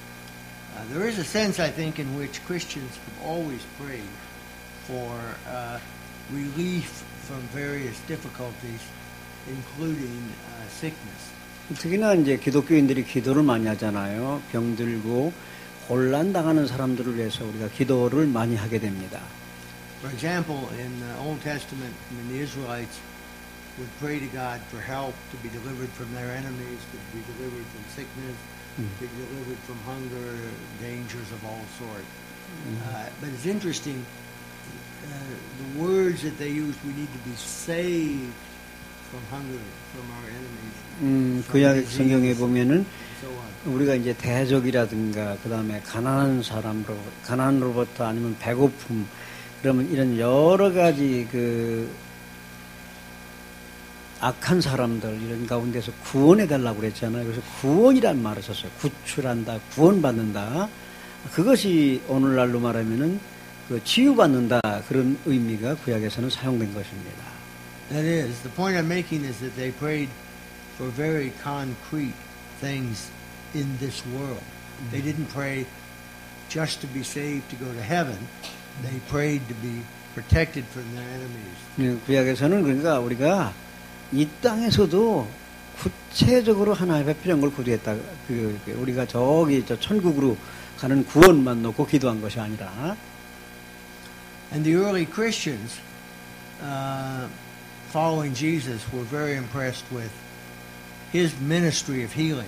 Uh, there is a sense, I think, in which Christians have always prayed for uh, relief from various difficulties, including uh, sickness. 특히나 이제 기독교인들이 기도를 많이 하잖아요. 병들고 혼란 당하는 사람들을 위해서 우리가 기도를 많이 하게 됩니다. For example, in the Old Testament, when the Israelites would pray to God for help to be delivered from their enemies, to be delivered from sickness, mm. to be delivered from hunger, dangers of all sorts. Mm. Uh, but it's interesting. Uh, the words that they used, we need to be saved from hunger, from our enemies. 음, 구약 성경에 보면은 우리가 이제 대적이라든가 그 다음에 가난한 사람으로 가난으로부터 아니면 배고픔 그러면 이런 여러 가지 그 악한 사람들 이런 가운데서 구원해 달라고 그랬잖아요. 그래서 구원이란 말을 썼어요. 구출한다, 구원받는다. 그것이 오늘날로 말하면은 그 치유받는다 그런 의미가 구약에서는 사용된 것입니다. That is, the point I'm making is that they prayed for very concrete things in this world. Mm-hmm. They didn't pray just to be saved to go to heaven. They prayed to be protected from their enemies. 네, 구약에서는 그러니까 우리가 이 땅에서도 구체적으로 하나님의 필요한 걸 구두했다. 그, 그 우리가 저기 저 천국으로 가는 구원만 놓고 기도한 것이 아니라. And the early Christians uh, following Jesus were very impressed with his ministry of healing.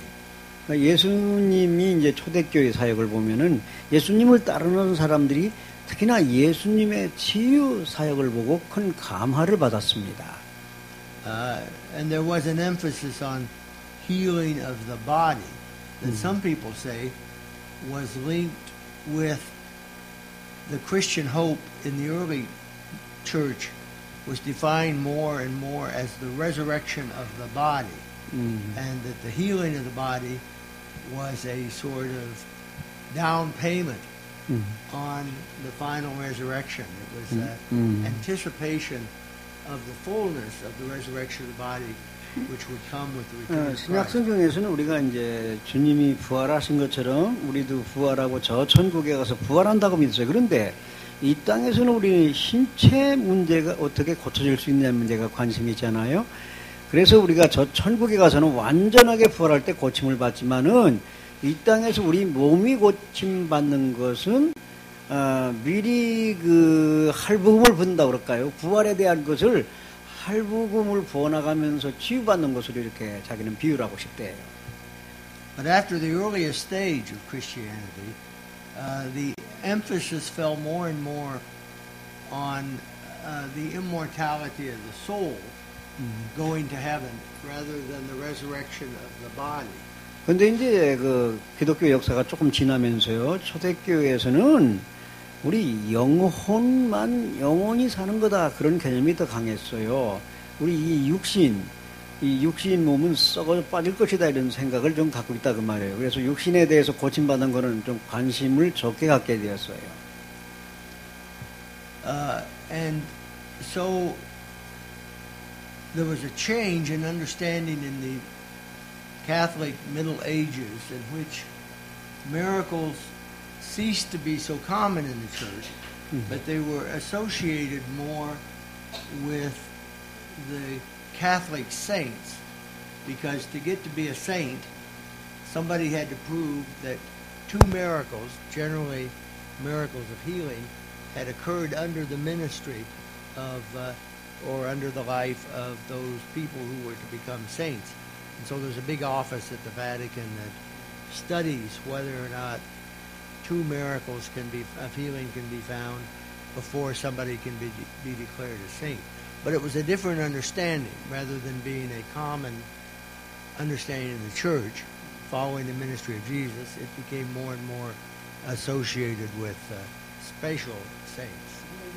예수님이 이제 초대교회 사역을 보면은 예수님을 따르는 사람들이 특히나 예수님의 치유 사역을 보고 큰 감화를 받았습니다. Uh, and there was an emphasis on healing of the body that mm. some people say was linked with the Christian hope in the early church was defined more and more as the resurrection of the body, mm. and that the healing of the body was a sort of down payment mm. on the final resurrection. It was an mm. anticipation of the fullness of the resurrection of the body, which would come with the return of Christ. 신약 성경에서는 우리가 이제 주님이 부활하신 것처럼 우리도 부활하고 저 천국에 가서 부활한다고 믿었어요. 그런데 이 땅에서는 우리 신체 문제가 어떻게 고쳐질 수 있냐는 문제가 관심이 있잖아요. 그래서 우리가 저 천국에 가서는 완전하게 부활할 때 고침을 받지만은 이 땅에서 우리 몸이 고침 받는 것은 어, 미리 그 할부금을 분다 그럴까요? 부활에 대한 것을 할부금을 부어나가면서 치유받는 것으로 이렇게 자기는 비유를 하고 싶대요. But after the earliest stage of Christianity, uh, the emphasis fell more and more on uh, the immortality of the soul mm-hmm. going to heaven rather than the resurrection of the body. 근데 이제 그 기독교 역사가 조금 지나면서요, 초대교회에서는 우리 영혼만 영혼이 사는 거다 그런 개념이 더 강했어요. 우리 이 육신, 이 육신 몸은 썩어 빠질 것이다 이런 생각을 좀 갖고 있다 그 말이에요. 그래서 육신에 대해서 고침받는 거는 좀 관심을 적게 갖게 되었어요. Uh, and so there was a change in understanding in the Catholic Middle Ages in which miracles ceased to be so common in the church, mm-hmm. but they were associated more with the Catholic saints, because to get to be a saint, somebody had to prove that two miracles, generally miracles of healing, had occurred under the ministry of uh, or under the life of those people who were to become saints. And so there's a big office at the Vatican that studies whether or not two miracles can be of healing can be found before somebody can be be declared a saint. But it was a different understanding rather than being a common understanding in the church following the ministry of Jesus. It became more and more associated with uh, special saints.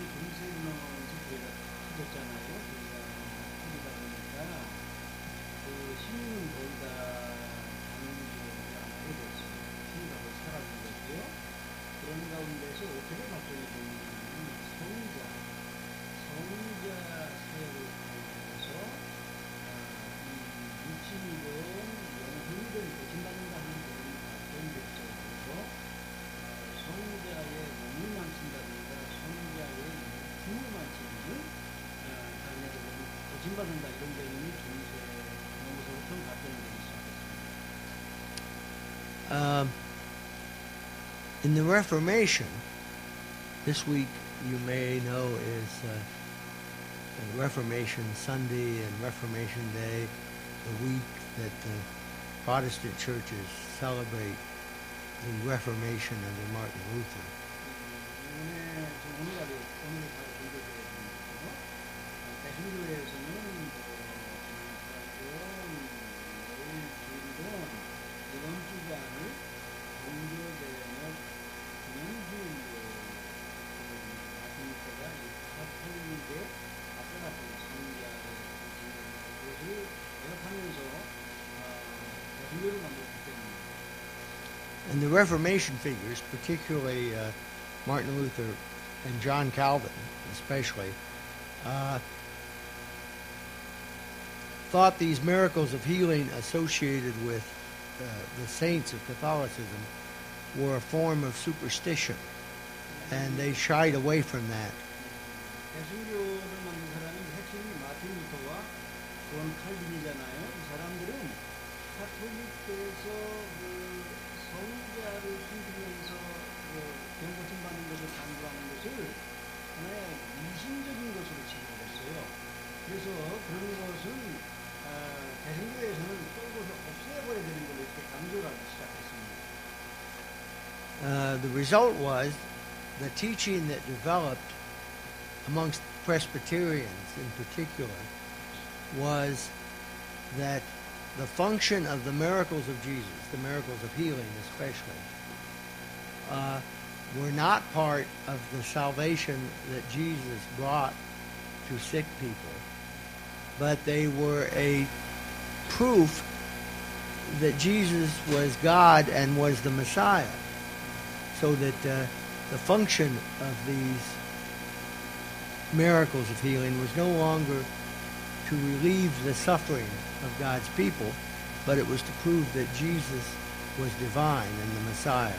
Um, in the Reformation, this week you may know is uh, Reformation Sunday and Reformation Day, the week that the Protestant churches celebrate the Reformation under Martin Luther. And the Reformation figures, particularly uh, Martin Luther and John Calvin especially, uh, thought these miracles of healing associated with uh, the saints of Catholicism were a form of superstition, and they shied away from that. Uh, the result was the teaching that developed amongst Presbyterians in particular was that the function of the miracles of Jesus, the miracles of healing especially, uh, were not part of the salvation that Jesus brought to sick people, but they were a proof that Jesus was God and was the Messiah, so that uh, the function of these miracles of healing was no longer to relieve the suffering of God's people, but it was to prove that Jesus was divine and the Messiah.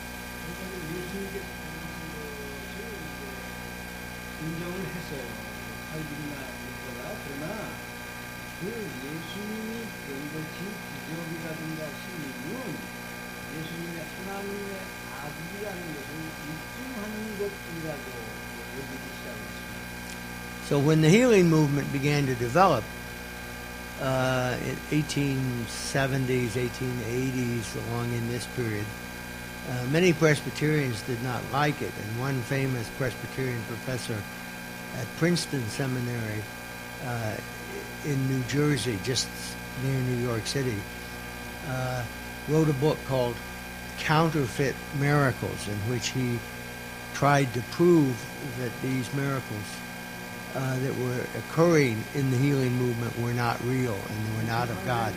So when the healing movement began to develop uh, in eighteen seventies, eighteen eighties, along in this period, uh, many Presbyterians did not like it. And one famous Presbyterian professor at Princeton Seminary uh, in New Jersey, just near New York City, uh, wrote a book called Counterfeit Miracles, in which he tried to prove that these miracles uh, that were occurring in the healing movement were not real and they were not of God.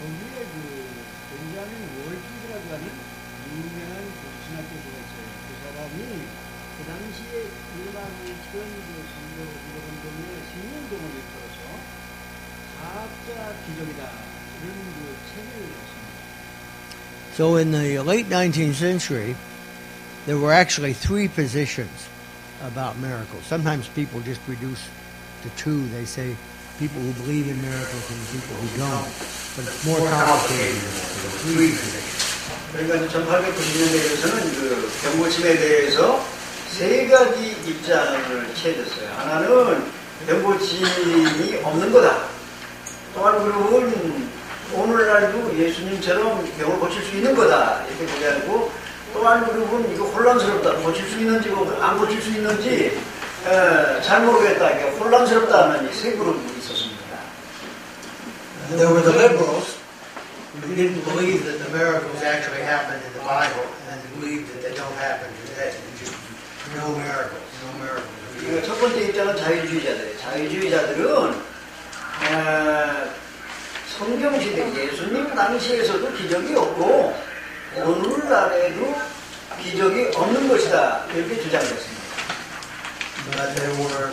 거기에 그 굉장히 월집이라고 하는 유명한 그 신학교수가 있어요. 그 사람이 그 당시에 일반을 치던 그 선거 운동에 신문운동을 일컬어서 사학자 기적이다 이런 그 책을 읽었습니다. So in the late nineteenth century, there were actually three positions about miracles. Sometimes people just reduce to two. They say people who believe in miracles and people who don't. But it's more complicated than that. There were three positions. 그러니까 천팔백구십 년대에서는 그 병고침에 대해서 세 가지 입장을 취해졌어요. 하나는 병고침이 없는 거다. 또 한 그룹은 오늘날도 예수님처럼 병을 고칠 수 있는 거다. 이렇게 보자고 또 한 그룹은 이거 혼란스럽다. 고칠 수 있는지 안 고칠 수 있는지 에, 잘 모르겠다. 이게 혼란스럽다는 이 세 그룹이 있었습니다. There were the liberals who didn't believe that the miracles actually happened in the Bible and believed that they don't happen today. Just no miracles, no miracles. 첫 번째 입장은 자유주의자들이에요. 자유주의자들은 에, 성경시대 예수님 당시에서도 기적이 없고 오늘날에도 기적이 없는 것이다. 이렇게 주장했습니다. But there were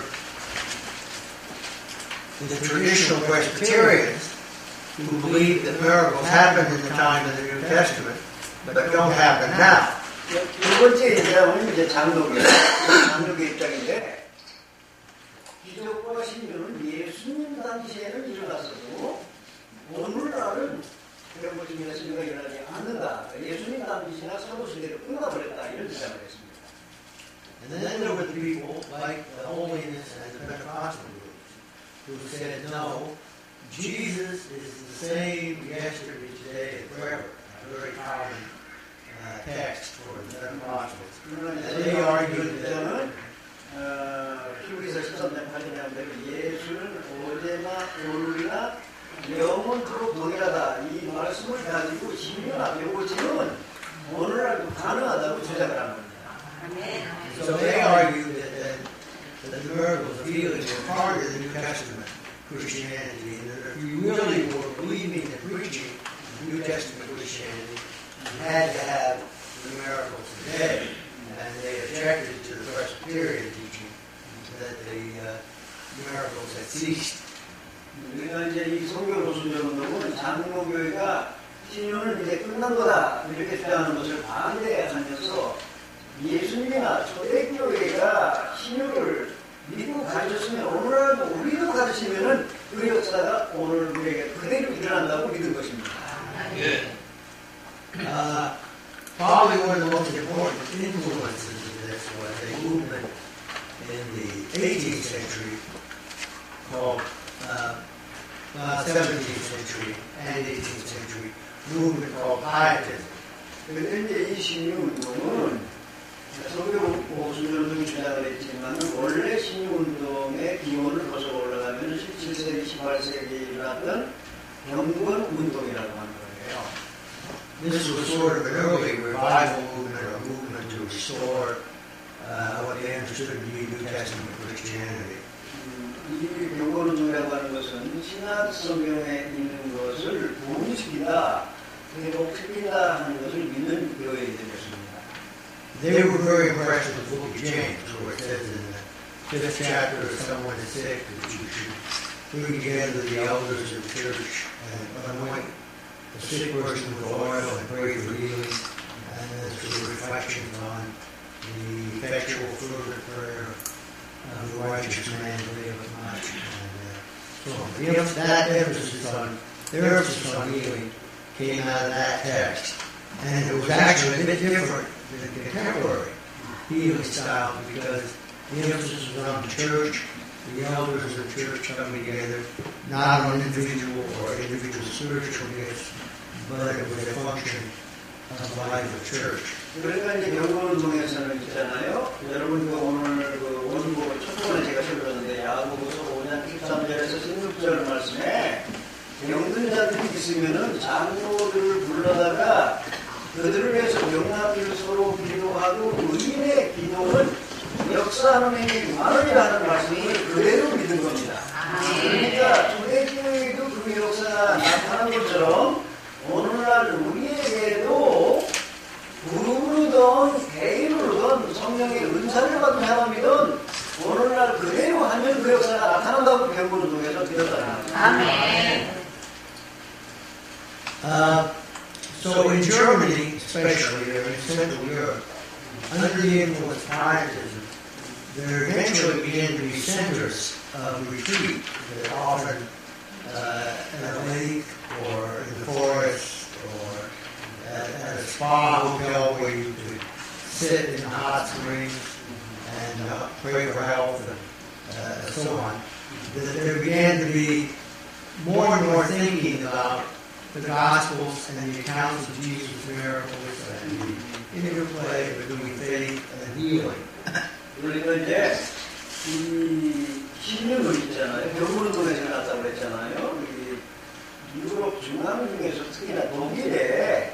the traditional Presbyterians who believed that miracles happened in the time of the New Testament, but don't happen now. 두 번째 입장은 이제 장로교, 장로교 입장인데 기적과 신비는 예수님 당시에는 일어났어도 오늘날은 그런 것들이나 신비가 일어나지 않는다. 예수님 당시나 사도시대로 끝나버렸다. 이런 주장을 했습니다. And then there were the people like the Holiness and the Pentecostal groups who said, no, Jesus is the same yesterday, today, and forever. A very common uh, text for the Pentecostals. And they argued that 히브리서 십삼 장 팔 절에 예수는 어제나 오늘이나 영원토록 동일하다. 이 말씀을 가지고 신비나 병고침은 오늘날도 가능하다고 주장을 하는 겁니다. so they argued that, that, that the miracles of healing were part of the New Testament Christianity, and that if you really were believing and preaching New Testament Christianity, you had to have the miracles today. And they objected to the Presbyterian teaching that the uh, miracles had ceased. 우리가 이제 이 성교로순절 운동은 장로교회가 신유는 이제 끝난 거다 이렇게 주장하는 것을 반대하면서 예수님이나 초대교회가 신유를 믿고 가르쳤으면 오늘날도 우리도 가르치면은 그 역사가 오늘 우리에게 그대로 일어난다고 믿은 것입니다. 예. Uh, probably one of the most important influences of this was a movement in the eighteenth century called uh, uh, seventeenth century and eighteenth century movement called Pietism. 그런데 이제 이 신유 운동은 성교로순절 운동이 주장을 했지만 원래 신유 운동의 기원을 거슬러 올라가면 십칠 세기, 십팔 세기에 일어났던 경건 운동이라고 하는 거예요. This was sort of an early revival movement, or movement to restore uh, what they understood to be New Testament Christianity. 이 경건운동이라고 하는 것은 신약 성경에 있는 것을 복음시킨다, 회복시킨다 하는 것을 믿는 교회이들 것입니다. They were very impressed with the book of James, where it says in the fifth chapter, if someone is sick, that you should bring together the elders of the church and anoint the sick person with oil and pray for healing. And there's a reflection on the effectual fervent prayer of the righteous man availeth much. And uh, so if that emphasis on their emphasis on healing came out of that text, and it was actually a bit different than contemporary healing style because the emphasis was on the church, the elders of the church coming together, not on individual or individual spiritual gifts, but it was a function of the life of the church. 그러니까 이제 경건운동에서는 있잖아요. 여러분 그 오늘 그 원복을 첫 번에 제가 설명했는데 야고보서 오 장 십삼 절에서 십육 절 말씀에 병든 자들이 있으면은 장로들을 불러다가 그들을 위해서 명락을 서로 기도하고 의인의 기도는 역사하는 힘이 많으리라는 말씀을 그대로 믿은 겁니다. 그러니까 초대교회도 그 그 역사가 나타난 것처럼 오늘날 우리에게도 그룹으로든 개인으로든 성령의 은사를 받은 사람이든 오늘날 그대로 하면 그 역사가 나타난다고 병문을 통해서 들었다. 아멘. Uh, so in Germany, especially, or in Central Europe, under the influence of Pietism, there eventually began to be centers of retreat that offered uh, at a lake or in the forest or at, at a spa hotel where you could sit in hot springs and uh, pray for health and uh, so on. That there began to be more and more thinking about the Gospels and the accounts of Jesus' miracles and the interplay between faith and healing. 우리가 이제 이 신유로 있잖아요. 병문동에서 났다고 그랬잖아요. 이 유럽 중앙 중에서 특히나 독일의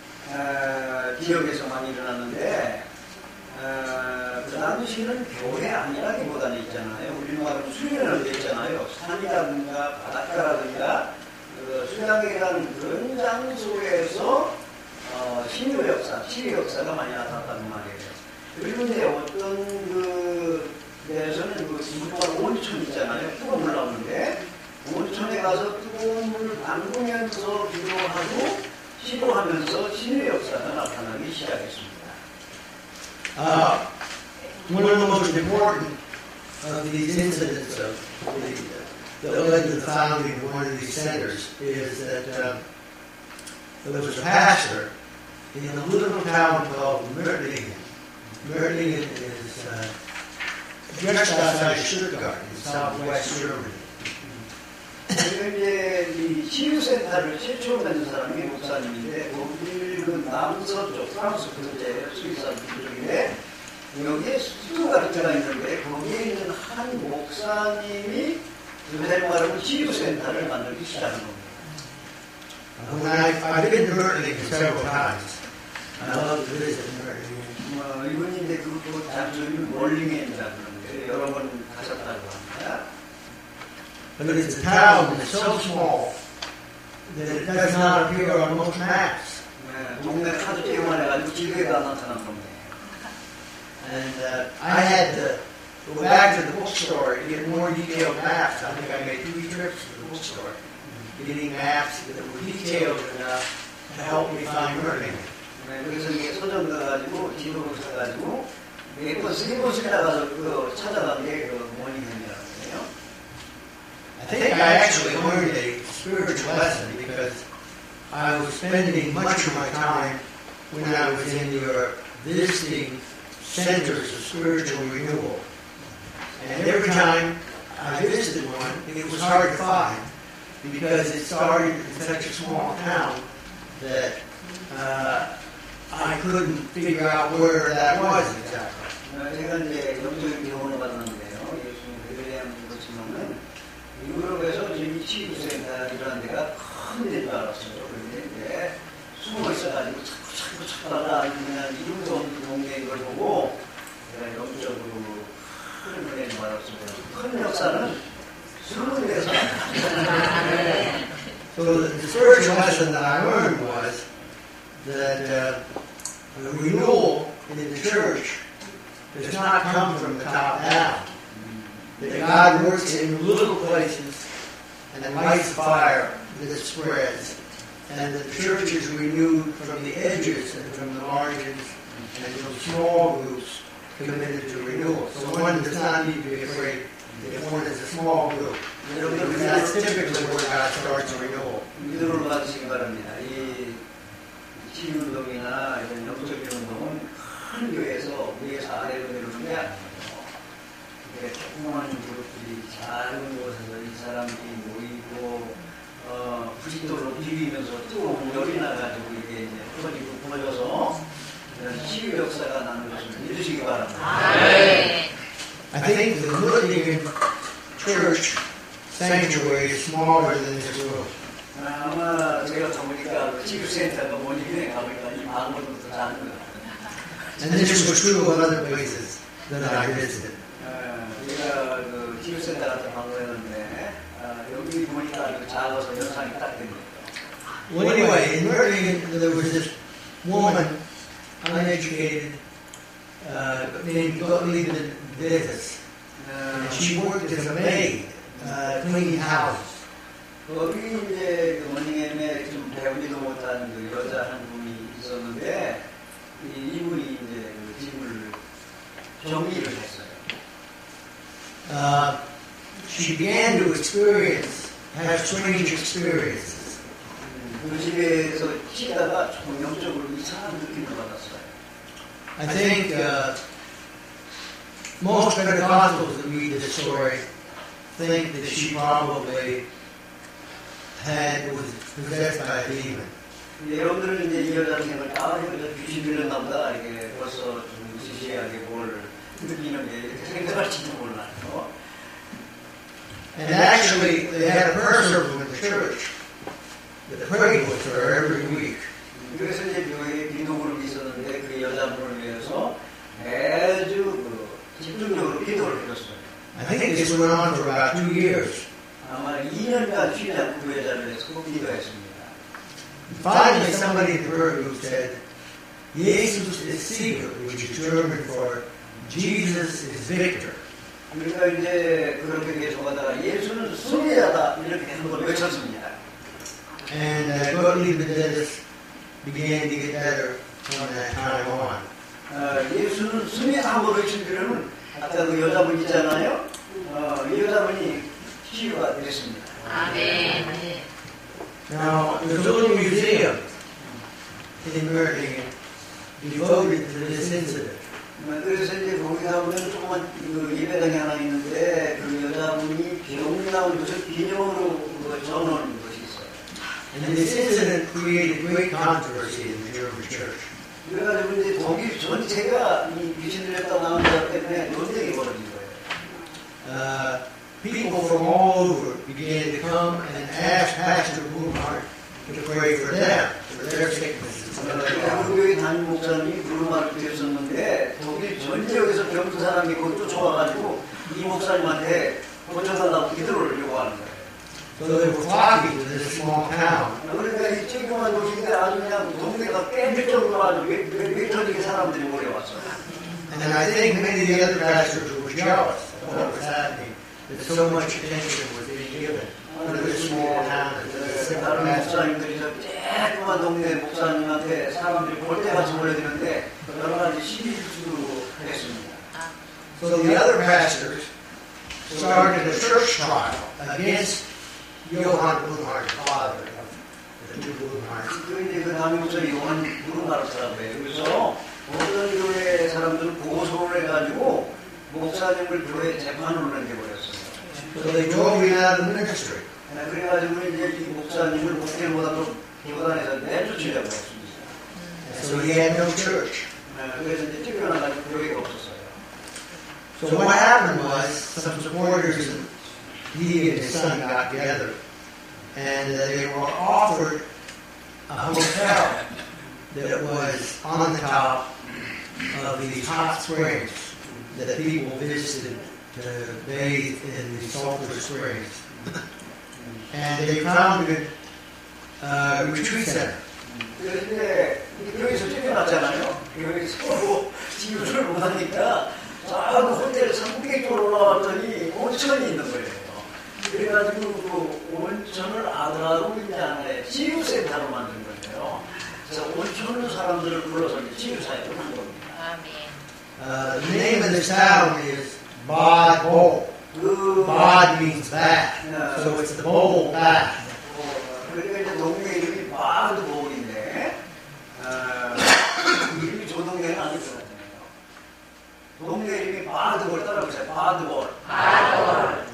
어, 지역에서 많이 일어났는데 어, 그 당시는 교회 아니라기보다는 있잖아요. 우리 말로 수련을 돼 있잖아요. 산이라든가 바닷가라든가 그 수양이라는 그런 장소에서 어, 신유 역사, 치유 역사가 많이 나타났다는 말이에요. 그리고 이제 어떤 그 데에서는 그 무조건 온천 있잖아요. 뜨거운 물 나오는데 온천에 가서 뜨거운 물을 담그면서 기도하고 시도하면서 신유 역사가 나타나기 시작했습니다. Uh, one of the most important of these incidents of the, that led to the founding of one of these centers is that uh, there was a pastor in a little town called Mörtlingen. Mörtlingen is uh, just outside Stuttgart in southwest Germany. 그리고 이제 이 치유센터를 최초로 만든 사람이 목사님인데 독일 그 남서쪽 프랑스 근처에 스위스 그쪽인데 여기에 스투가르트가 있는데 거기에 있는 한 목사님이 그대로 말하면 치유센터를 만들기 시작한 겁니다. When I, I've been to Mörtlingen several times. I love to visit Mörtlingen. 뭐 이분이 이제 그 장소는 멀링엔이라고 그러는데 여러 번 가셨다고 합니다. But it's a town that's so small that it does not appear on most maps. 네, 동네 카드 게임만 해가지고 지도에가 나타난 겁니다. And uh, I had to go back to the bookstore to get more detailed maps. I think I made three trips to the bookstore, getting maps that were detailed enough to help me find Mörtlingen. 네, 그래서 이게 서점 가가지고 지도를 사가지고 매번 세 번씩 나가서 그 찾아간 게 그 모닝행이라고 해요. I think I actually learned a spiritual lesson because I was spending much of my time when I was in Europe visiting centers of spiritual renewal. And every time I visited one, it was hard to find because it started in such a small town that uh, I couldn't figure out where that was exactly. 제가 이제 영적인 경험을 받았는데요. 예수님 베들레헴 그렇지만은 유럽에서 지금 치유센터 이런 데가 큰 데인 줄 알았어요. 그런데 이제 숨어 있어가지고 자꾸 자꾸 찾다가 그냥 이름도 없는 동네인 걸 보고 제가 영적으로 큰 은혜인 줄 알았습니다. 큰 역사는 숨은 데서 So the, the spiritual lesson that I learned was that uh, the renewal in the church does not come from the top down. That God works in little places and lights a fire that spreads. And the church is renewed from the edges and from the margins and from small groups committed to renewal. So one does not need to be afraid if one is a small group. Because that's typically where God starts a renewal. 믿음으로 받으시기 바랍니다. 이 치유운동이나 이런 영적인 운동은 큰 교회에서 위에서 아래로 내려오는 게 아니에요. 이게 조그만 그룹들이 작은 곳에서 이 사람들이 모이고 어, 부식도로 비비면서 뜨거운 열이 나가지고 이게 이제 퍼지고 부어져서 이런 치유 역사가 나는 것을 믿으시기 바랍니다. I think the Mörtlingen church sanctuary is smaller than this room. 아마 제가 가보니까 치유센터가 모니터에 가보니까 이 방법부터 작은 것 같아요. And this was true of other places that I visited. 제가 그 치유센터 같은 방문했는데 아, 여기 여기 보니까 이렇게 작아서 연상이 딱 됩니다. Well, anyway, in Merlin, there was this woman, uneducated, uh, named Gottlieb Vittes. And she worked as a maid, uh, cleaning houses. 거기 이제 그 머닝엠에 좀 배우지도 못한 그 여자 한 분이 있었는데 이, 이분이 이제 그 집을 정리를 했어요. Uh, she began to experience, have strange experiences. 그 집에서 쉬다가 좀 영적으로 이상한 느낌을 받았어요. I think uh, most Pentecostals that read this story think that she probably had was possessed by a demon. 여러분들은 이제 이 여자 생각을 아, 이거 귀신 들렸나 보다 이렇게 벌써 좀 지시하게 뭘 느끼는 게 이렇게 생각할지도 몰라요. And actually, they had a prayer circle in the church that prayed with her every week. 그래서 이제 교회에 기도 그룹이 있었는데 그 여자분을 위해서 매주 그 집중적으로 기도를 해줬어요. I think this went on for about two years. 아마 이 년간 쉬지 않고 그 여자를 위해서 꼭 기도했습니다. Finally, somebody in the prayer group said, Jesus is Sieger, which is German for Jesus is Victor. 그러니까 이제 그렇게 계속하다가 예수는 승리자다 이렇게 한번 외쳤습니다. And uh, Gottlieb Vittes began to get better from that time on. 어, 예수는 승리자 한번 외친 뒤로는 아까 그 여자분 있잖아요. 어, 이 여자분이 치유가 됐습니다. 아멘. Now, there's a little museum in Merlingen devoted to this incident. 그래서 이제 거기 가보면 조그만 그 예배당이 하나 있는데 그 여자분이 병 나온 것을 기념으로 그 전하는 것이 있어요. And this incident created great controversy in the German church. 그래가지고 이제 독일 전체가 이 귀신 들렸다고 나온 것 때문에 논쟁이 벌어진 거예요. Uh, people from all over began to come and ask Pastor Blumhardt to pray for them, for their sicknesses. 그 교회 담임 목사님이 부르마를 드렸었는데 독일 전 지역에서 병든 사람이 거기 쫓아와가지고 이 목사님한테 고쳐달라고 기도를 요구하는 거예요. So they were flocking to this small town. 그러니까 이 쬐그만 도시인데 아주 그냥 동네가 깨질 정도로 아주 외터지게 사람들이 몰려왔어요. And I think many of the other pastors were jealous of what was happening, that so much attention was being given to this small town. 다른 목사님들이 저 쬐그만 동네 목사님한테 사람들이 볼 때마치 몰려드는데 여러 가지 시비 주로 했습니다. So the other pastors started a church trial against Johann Blumhardt, the father of the two Blumhardts. 그 이제 그 담임 목사님 요한 부르마르 사람이에요. 그래서 어떤 교회 사람들은 고소를 해가지고 목사님을 교회 재판으로 내버렸어요. So they drove him out of the ministry. 그래가지고 이제 이 목사님을 목회 못하도록 교단에서 내쫓으려고 했습니다. So he had no church. 그래서 이제 쫓겨나가지고 교회가 없었어요. So what happened was some supporters, he and his son got together, and they were offered a hotel that was on the top of these hot springs that people visited to bathe in these sulfur springs. And they founded a retreat center. 그래서 이제 교회에서 쫓겨났잖아요. 교회에서 지휘를 못하니까 자꾸 호텔 삼국객 쪽으로 올라왔더니 온천이 있는 거예요. 그래가지고 그 온천을 아들하고 이제 안에 치유센터로 만든 거예요. 그래서 온천으로 사람들을 불러서 치유사역을 한 겁니다. 아멘. Uh, the name of this town is Bad Boll. 그 Bad means bath, so it's the Boll bath. 어, 그러니까 이제 동네 이름이 바드볼인데 어, 이름이 저 동네는 아닐 것 같아요. 동네 이름이 바드볼 따라보세요. 바드볼. 바드볼.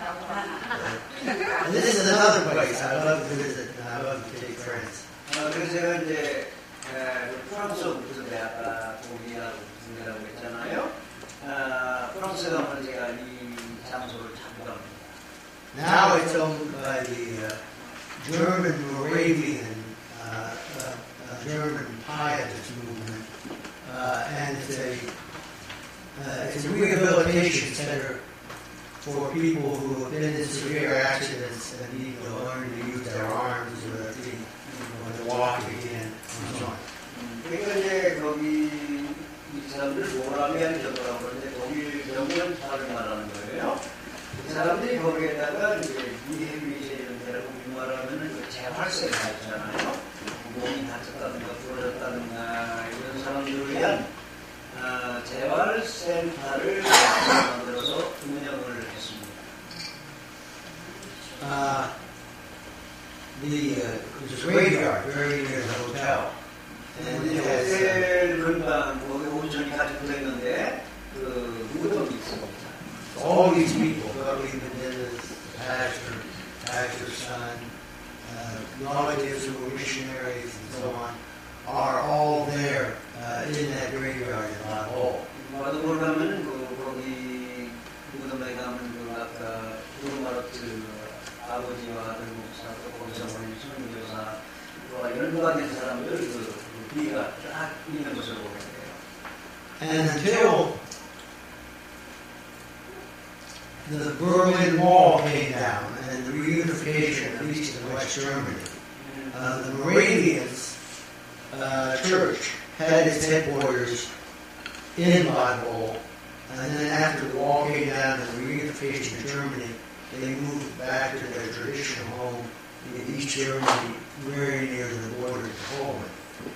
And this is another place I love to visit and I love to take friends. 어, 그래서 제가 이제 에, 그 프랑스 무슨 데 아까 독일이라고 독일이라고 했잖아요. 어, 프랑스 가면 제가 이 장소를 자주 갑니다. Now it's owned by the uh, German Moravian uh, uh, uh, German Pietist movement, uh, and it's a uh, it's a rehabilitation center for people who have been in severe accidents and need to learn to use their arms or their feet when they walk again and so on. 그러니까 이제 거기 이 사람들 모라비안 저도라고 그러는데 독일 병원사를 말하는 거예요. 이 사람들이 거기에다가 이제 리해빌리테이션이라고 말하면은 그 재활센터 있잖아요. 몸이 다쳤다든가 부러졌다든가 이런 사람들을 위한 아, 재활센터를 만들어서 운영을 했습니다. Uh, the uh, there's a graveyard very near the hotel, and it has uh, 호텔 근방 거기 온천이 가지고 있는데 그 무덤이 있습니다. all these people, Gary Menendez, the pastor, pastor's son, uh, relatives who were missionaries and so on, are all there uh, in that graveyard in La Hole. 마드볼 가면은 그 거기 무덤에 가면 그 아까 두루마르트 아버지와 아들 목사 또 거기서 보낸 선교사 또 이런 가지 사람들 그 비가 쫙 있는 것을 보게 돼요. And until the Berlin Wall came down and the reunification, at least in West Germany, uh, the Moravians uh, church had its headquarters in Bad Hole, and then after the wall came down and the reunification of Germany, they moved back to their traditional home in East Germany, very near the border to Poland.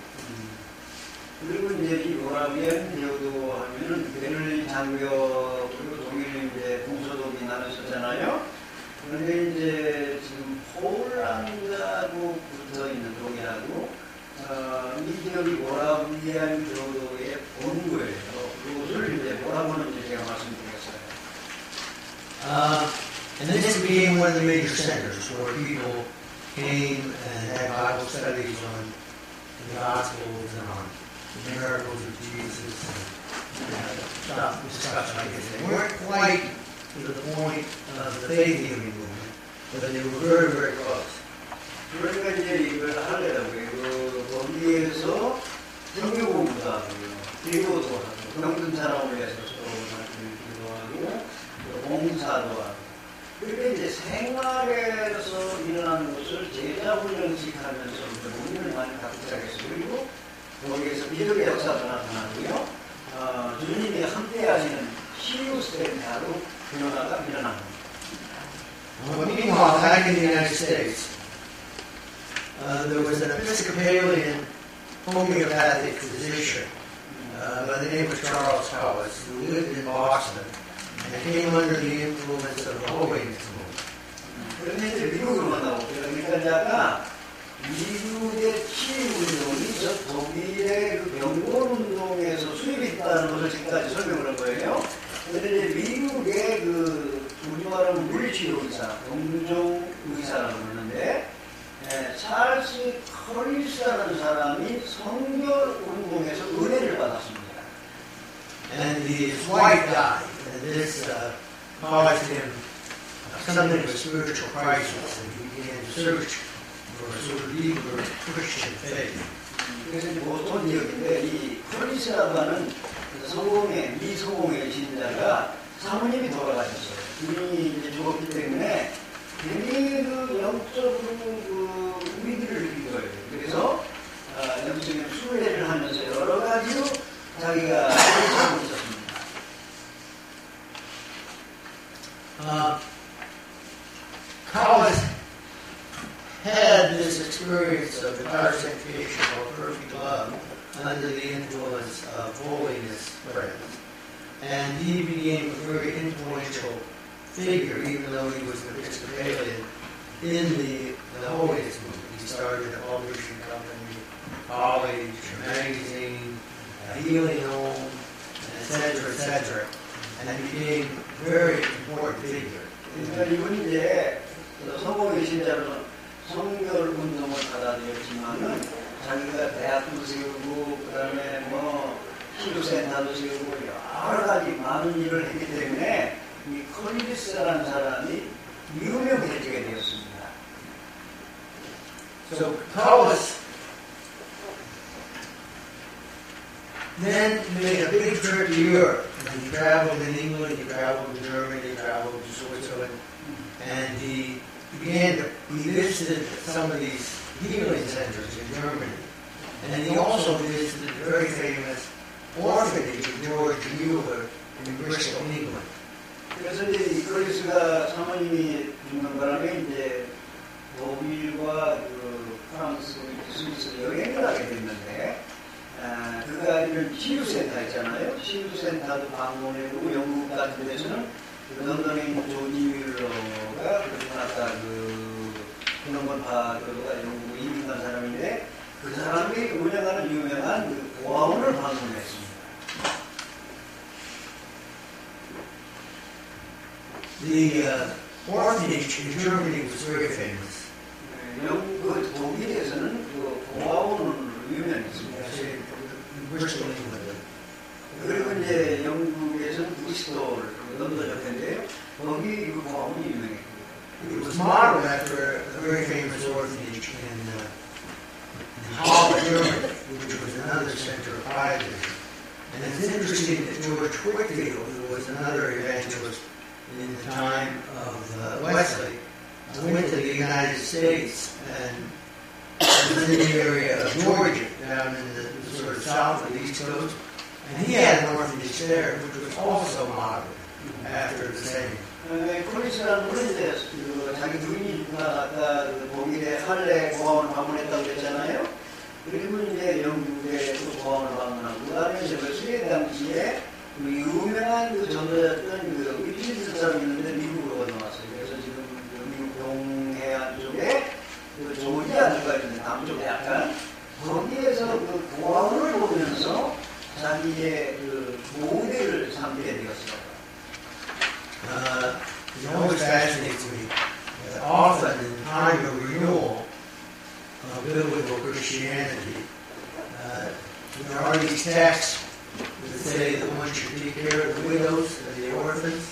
그리고 이제 이 모라비안 제도 하면은 베를린 장벽 그리고 독일 이제 동서독이 나눴었잖아요. 그런데 이제 지금 폴란드하고 붙어 있는 독일하고 어, 이 지역이 모라비안 제도의 본부예요. 그것을 이제 뭐라고 하는지 제가 말씀드리겠어요. Uh, and this became one of the major centers where people came and had Bible studies on the Gospels and on the miracles of Jesus and uh, stuff, stuff like this. They weren't quite to the point of the faith healing movement, but they were very, very close. 그러니까 이제 이걸 하려고요. 그 거기에서 성경 공부도 하고요, 기도도 하고, 병든 사람을 위해서 기도하고, 봉사도 하고. 그렇게 이제 생활에서 일어나는 것을 제자훈련식 하면서 우리를 많이 갖고 시작했어요. 그리고 거기에서 기독의 역사도 나타나고요. 어, 주님이 함께 하시는 치유센터로 변화가 일어납니다. Well, meanwhile, back in the United States, uh, there was an Episcopalian homeopathic physician uh, by the name of Charles Hollis who lived in Boston and came under the influence of the Holiness movement. 그런데 이제 미국으로 만나볼게요. 그러니까 아까 미국의 치유운동이 저 독일의 그 병원운동에서 수입했다는 것을 지금까지 설명을 한 거예요. 그런데 이제 미국의 그 우리 말하면 물리치료의사, 동종의사라고 그러는데 예, 찰스 커리스라는 사람이 성결운동에서 은혜를 받았습니다. And his wife died, and this uh, caused him something of a spiritual crisis, and he began to search for a sort of deeper Christian faith. 그래서 이제 보통 지역인데 이 커리스라고 하는 성공의 미성공의 신자가 사모님이 돌아가셨어요. 이미 이제 죽었기 때문에 굉장히 그 영적으로 그 위기를 느낀 거예요. 그래서 아, 영적인 순례를 하면서 여러 가지로 자기가 하고 있었습니다. Uh, Collis had this experience of the personification or perfect love under the influence of holiness friends. And he became a very influential figure, even though he was an Episcopalian, in the, the holiness movement. He started a publishing company, college, a magazine, a healing home, et cetera, et cetera, and became a very important figure. 그러니까 이분이 이제 성공의 신자로는 성결운동을 받아들였지만은 자기가 대학도 세우고 그다음에 뭐 치료센터도 세우고 여러 가지 많은 일을 했기 때문에 이 컬리스라는 사람이 유명해지게 되었습니다. So Collis then made a big trip to Europe And he traveled in England, he traveled in Germany, he traveled in Switzerland, and he began to, he visited some of these healing centers in Germany. And he also visited the very famous orphanage of George Mueller in Bristol, England. 그래서 이제 니콜리스가 사모님이 죽는 바람에 이제 독일과 그 프랑스, 스위스 여행을 하게 됐는데, 아, 그가 이런 치유센터 있잖아요. 치유센터도 방문해보고 영국 같은 데서는 그 런던에 있는 조지 뮬러가 그렇게 아까 그 그런 걸 봐도가 영국 이민 간 사람인데 그 사람이 운영하는 유명한 그 고아원을 방문했습니다. The uh, orphanage in Germany was very famous. 영국 독일에서는 그 고아원으로 유명했습니다. Bristol, England. 그리고 이제 영국에서는 브리스톨 런던 옆인데요. 거기 그 고아원이 유명했고. It was modeled after a very famous orphanage in, uh, in Halle, Germany, which was another center of pietism. And it's interesting that George Whitefield, who was another evangelist in the time of uh, Wesley, went to the United States and was in the area of Georgia, down in the sort of south of the East Coast. And he had an orphanage there, which was also modeled after the same. 콜리스라는 분은 이제 그 자기 부인이 아까 그 독일의 할레 고아원을 방문했다고 그랬잖아요. 그리고 이제 영국의 그 고아원을 방문하고 그다음에 이제 웨슬리 당시에 그 유명한 그 전도였던 그 위필드 사람이 있는데 미국으로 건너왔어요. 그래서 지금 그 미국 동해안 쪽에 그 조지아주가 있는 남쪽에 약간 거기에서 그 고아원을 보면서 자기의 그 모델을 삼게 되었어요. Uh, it always fascinates me that often in time of renewal of biblical Christianity, uh, there are these texts that say that one should take care of the widows and the orphans,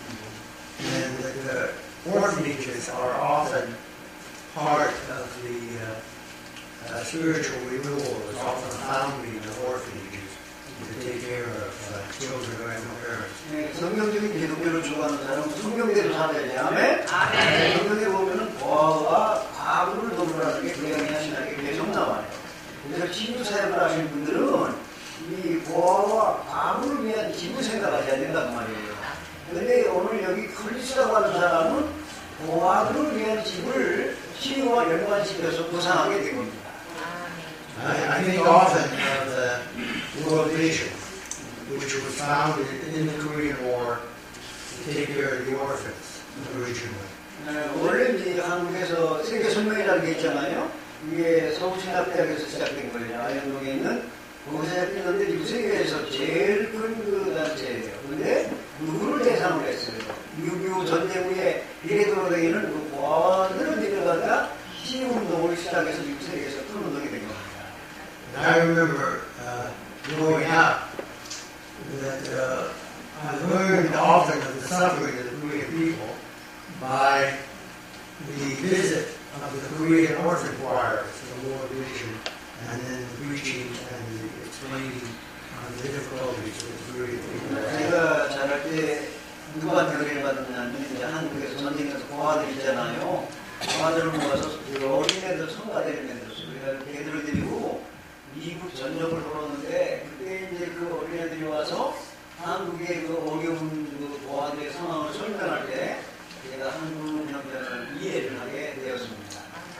and that the orphanages are often part of the uh, uh, spiritual renewal. There's often a founding of orphanages to take care of uh, children who have no parents. 네, 성경적인 기독교를 좋아하는 사람은 성경대로 살아야지. 아멘? 아멘. 성경에 보면은 고아와 과부를 돕으라는 게 구약이나 신약에 계속 나와요. 그래서 치유 사역을 하시는 분들은 이 고아와 과부를 위한 기부 생각하셔야 된단 말이에요. 그런데 오늘 여기 클리스라고 하는 사람은 고아들을 위한 기부를 치유와 연관시켜서 구상하게 된 겁니다. I, I think often of the World Vision, which was founded in the Korean War to take care of the orphans originally. 네, 원래 이제 한국에서 세계 선명이라는 게 있잖아요. 이게 서울신학대학에서 시작된 거예요. 아현동에 있는 거기서 시작했는데 이 세계에서 제일 큰 그 단체예요. 그런데 누구를 대상으로 했어요? 육이오 전쟁 후에 비례도로되어 있는 그 고아들을 데려다가 시운동을 시작해서 이 세계에서 큰 운동이 된 겁니다. And I remember uh, growing up that uh, I learned often of the suffering of the Korean people by the visit of the Korean orphan choirs to the World Vision, and then the preaching and the explaining of the difficulties of the Korean people. 제가 자랄 때 누구한테 은혜를 받느냐면 이제 한국에서 전쟁에서 고아들 있잖아요. 고아들을 모아서 그 어린애들 성가대를 만들었어요. 그래서 걔들을 데리고 미국 전역을 돌았는데 그때 이제 그 어린애들이 와서 한국의 그 어려운 그 고아들의 상황을 설명할 때 제가 한국 형편을 이해를 하게 되었습니다.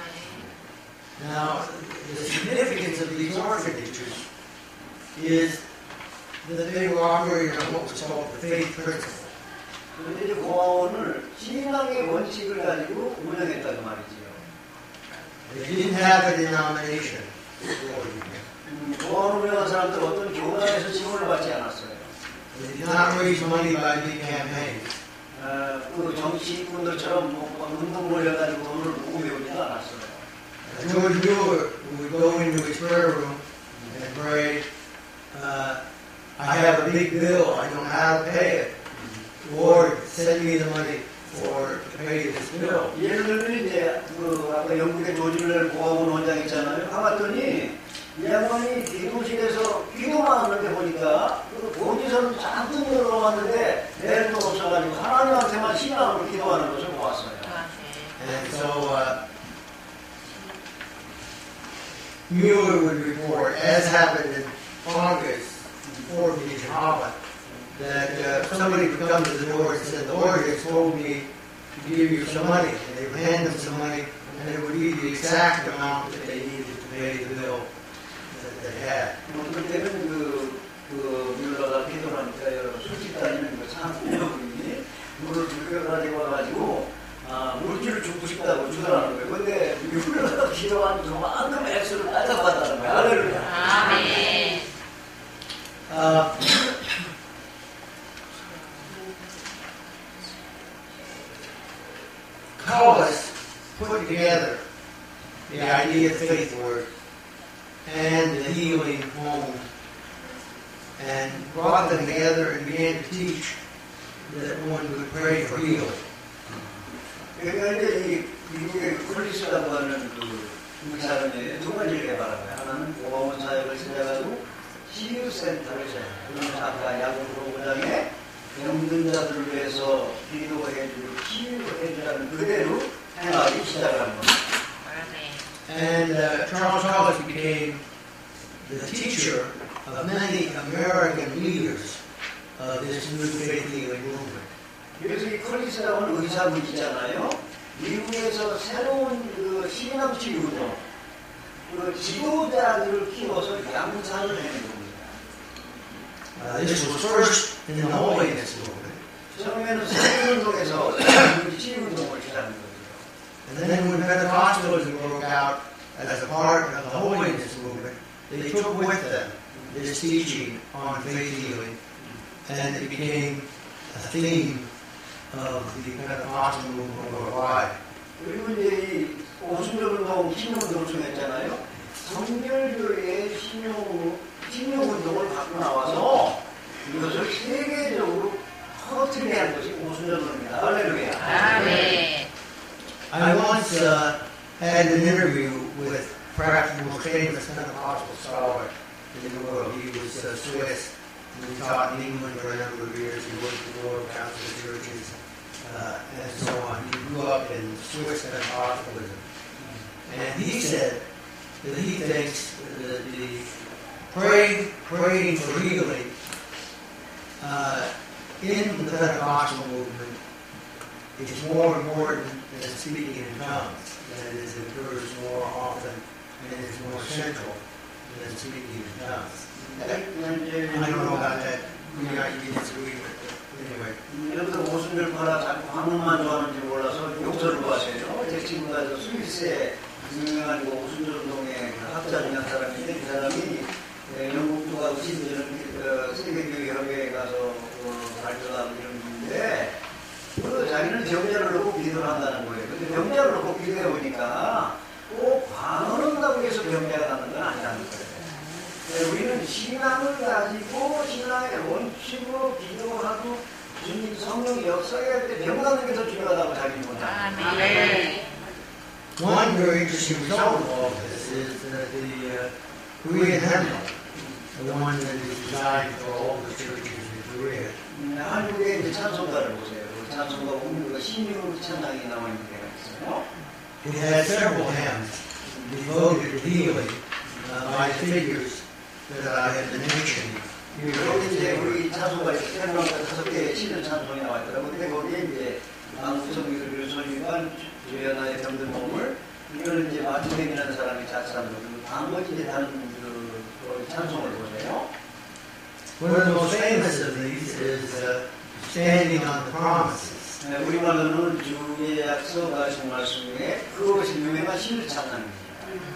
Now, the significance of these orphanages is that they were operating on what was called the faith principle. 그런데 이제 고아원을 신앙의 원칙을 가지고 운영했다고 말이지요. They didn't have a denomination. 음, 고아원을 운영한 사람들 어떤 교단에서 지원을 받지 않았어요. They did not raise money by big campaigns. 어, 그 정치인분들처럼 뭐 운동 몰려가지고 돈을 모으지도 않았어요. Uh, George Mueller would go into his prayer room and pray, uh, I have a big bill, I don't know how to pay it. Lord, send me the money for to pay this bill. 예를 들면 이제 그 아까 영국의 조지 뮬러 고아원 원장 있잖아요. 가봤더니 이 양반이 기도실에서 기도만 하는데 보니까 그 보지서는 잔뜩 늘어왔는데 내일도 없어가지고 하나님한테만 신앙으로 기도하는 것을 보았어요. And so uh, Mueller would report, as happened in August, before me in Holland, that uh, somebody would come to the door and said, the Lord has told me to give you some money. And they would hand them some money, and it would be the exact amount that they needed to pay the bill that they had. 그때는 그, 그 뮬러가 기도를 하니까요. 술집 다니는 그 사모님이 물을 들고 가지고 와가지고 아, 물질을 주고 싶다고 주더라는 거예요. 근데 뮬러가 기도한 그만큼 액수를 따져봤다는 거예요. 할렐루야. 아멘. Uh, Collis put together the idea of faith work and the healing home and brought them together and began to teach that one could pray for healing. 그러니까 이제 이 미국의 콜리스라고 하는 그 사람이 두 가지를 개발한 거예요. 하나는 고마운 사역을 시작하고 치유센터를 시작해요. 그러면 아까 야구 프로그램에 병든 자들을 위해서 기도해주고 치유해주라는 그대로 행하기 시작을 한 겁니다. And uh, Charles Collis became the teacher of many American leaders of this new faith healing movement. 그래서 이 콜리스라고 하는 의사분 있잖아요. 미국에서 새로운 그 신앙 치유도 그 지도자들을 키워서 양산을 해낸 겁니다. Uh, this was first in the holiness movement. 처음에는 세계운동에서 치유운동을 시작한 거죠. And then when Pentecostalism broke out as a part of the holiness movement, they took with them this teaching on faith healing, and it became a theme of the Pentecostal movement worldwide. 그리고 이제 이 오순절운동 신용운동을 정했잖아요. 성결교회의 신용, 신용운동을 갖고 나와서 이것을 세계적으로 퍼뜨리게 한 것이 오순절운동입니다. 할렐루야. 아멘. I once uh, had an interview with perhaps the most famous Pentecostal scholar in the world. He was uh, Swiss, and he taught in England for a number of years. He worked with the World Council of Churches, uh, and so on. He grew up in Swiss Pentecostalism. And he said that he thinks that the praying, praying for healing uh, in the Pentecostal movement is more important than speaking in tongues. That is, it occurs more often and is more central than speaking in tongues. I don't know about that. We might disagree with it. Anyway. 여러분들 오순절파라 자꾸 방언만 좋아하는지 몰라서 용서를 구하세요. 제 친구가 저 스위스의 유명한 그 오순절운동의 학자 중에 한 사람인데 그 사람이 영국도 가고 시드는 세계교회 협회에 가서 발표하고 이런 분인데 그 자기는 병자를 놓고 기도를 한다는 거예요. 근데 병자를 놓고 기도해 보니까 꼭 방언한다고 해서 병자가 나는 건 아니라는 거예요. 네, 우리는 신앙을 가지고 신앙의 원칙으로 기도하고 주님 성령이 역사할 때 병나는 게 더 중요하다고 자기는 본다. 아멘. One very interesting result of all this is that the uh, Korean hymnal, the one that is designed for all the churches in Korea, 음, 한국의 이제 찬송가를 보세요. 찬송가 보면 그 신유 찬양이 나와 있는 데가 있어요. it has several hymns devoted to healing uh, by figures that I have been mentioning. 여기 이제 우리 찬송가에 태어난 다섯 개의 신유 찬송이 나와 있더라고요. 근데 거기에 이제 안구성기를 비롯하니까 주연아의 병든 몸을 이거는 이제 마주행이라는 사람이 작사한 거고 나머지 이제 다른 그 찬송을 보세요. One of the most famous of these is uh, Standing on the Promises. 네, 우리말로는 주의 약속하신 말씀 중에 그것이 유명한 신유 찬양입니다.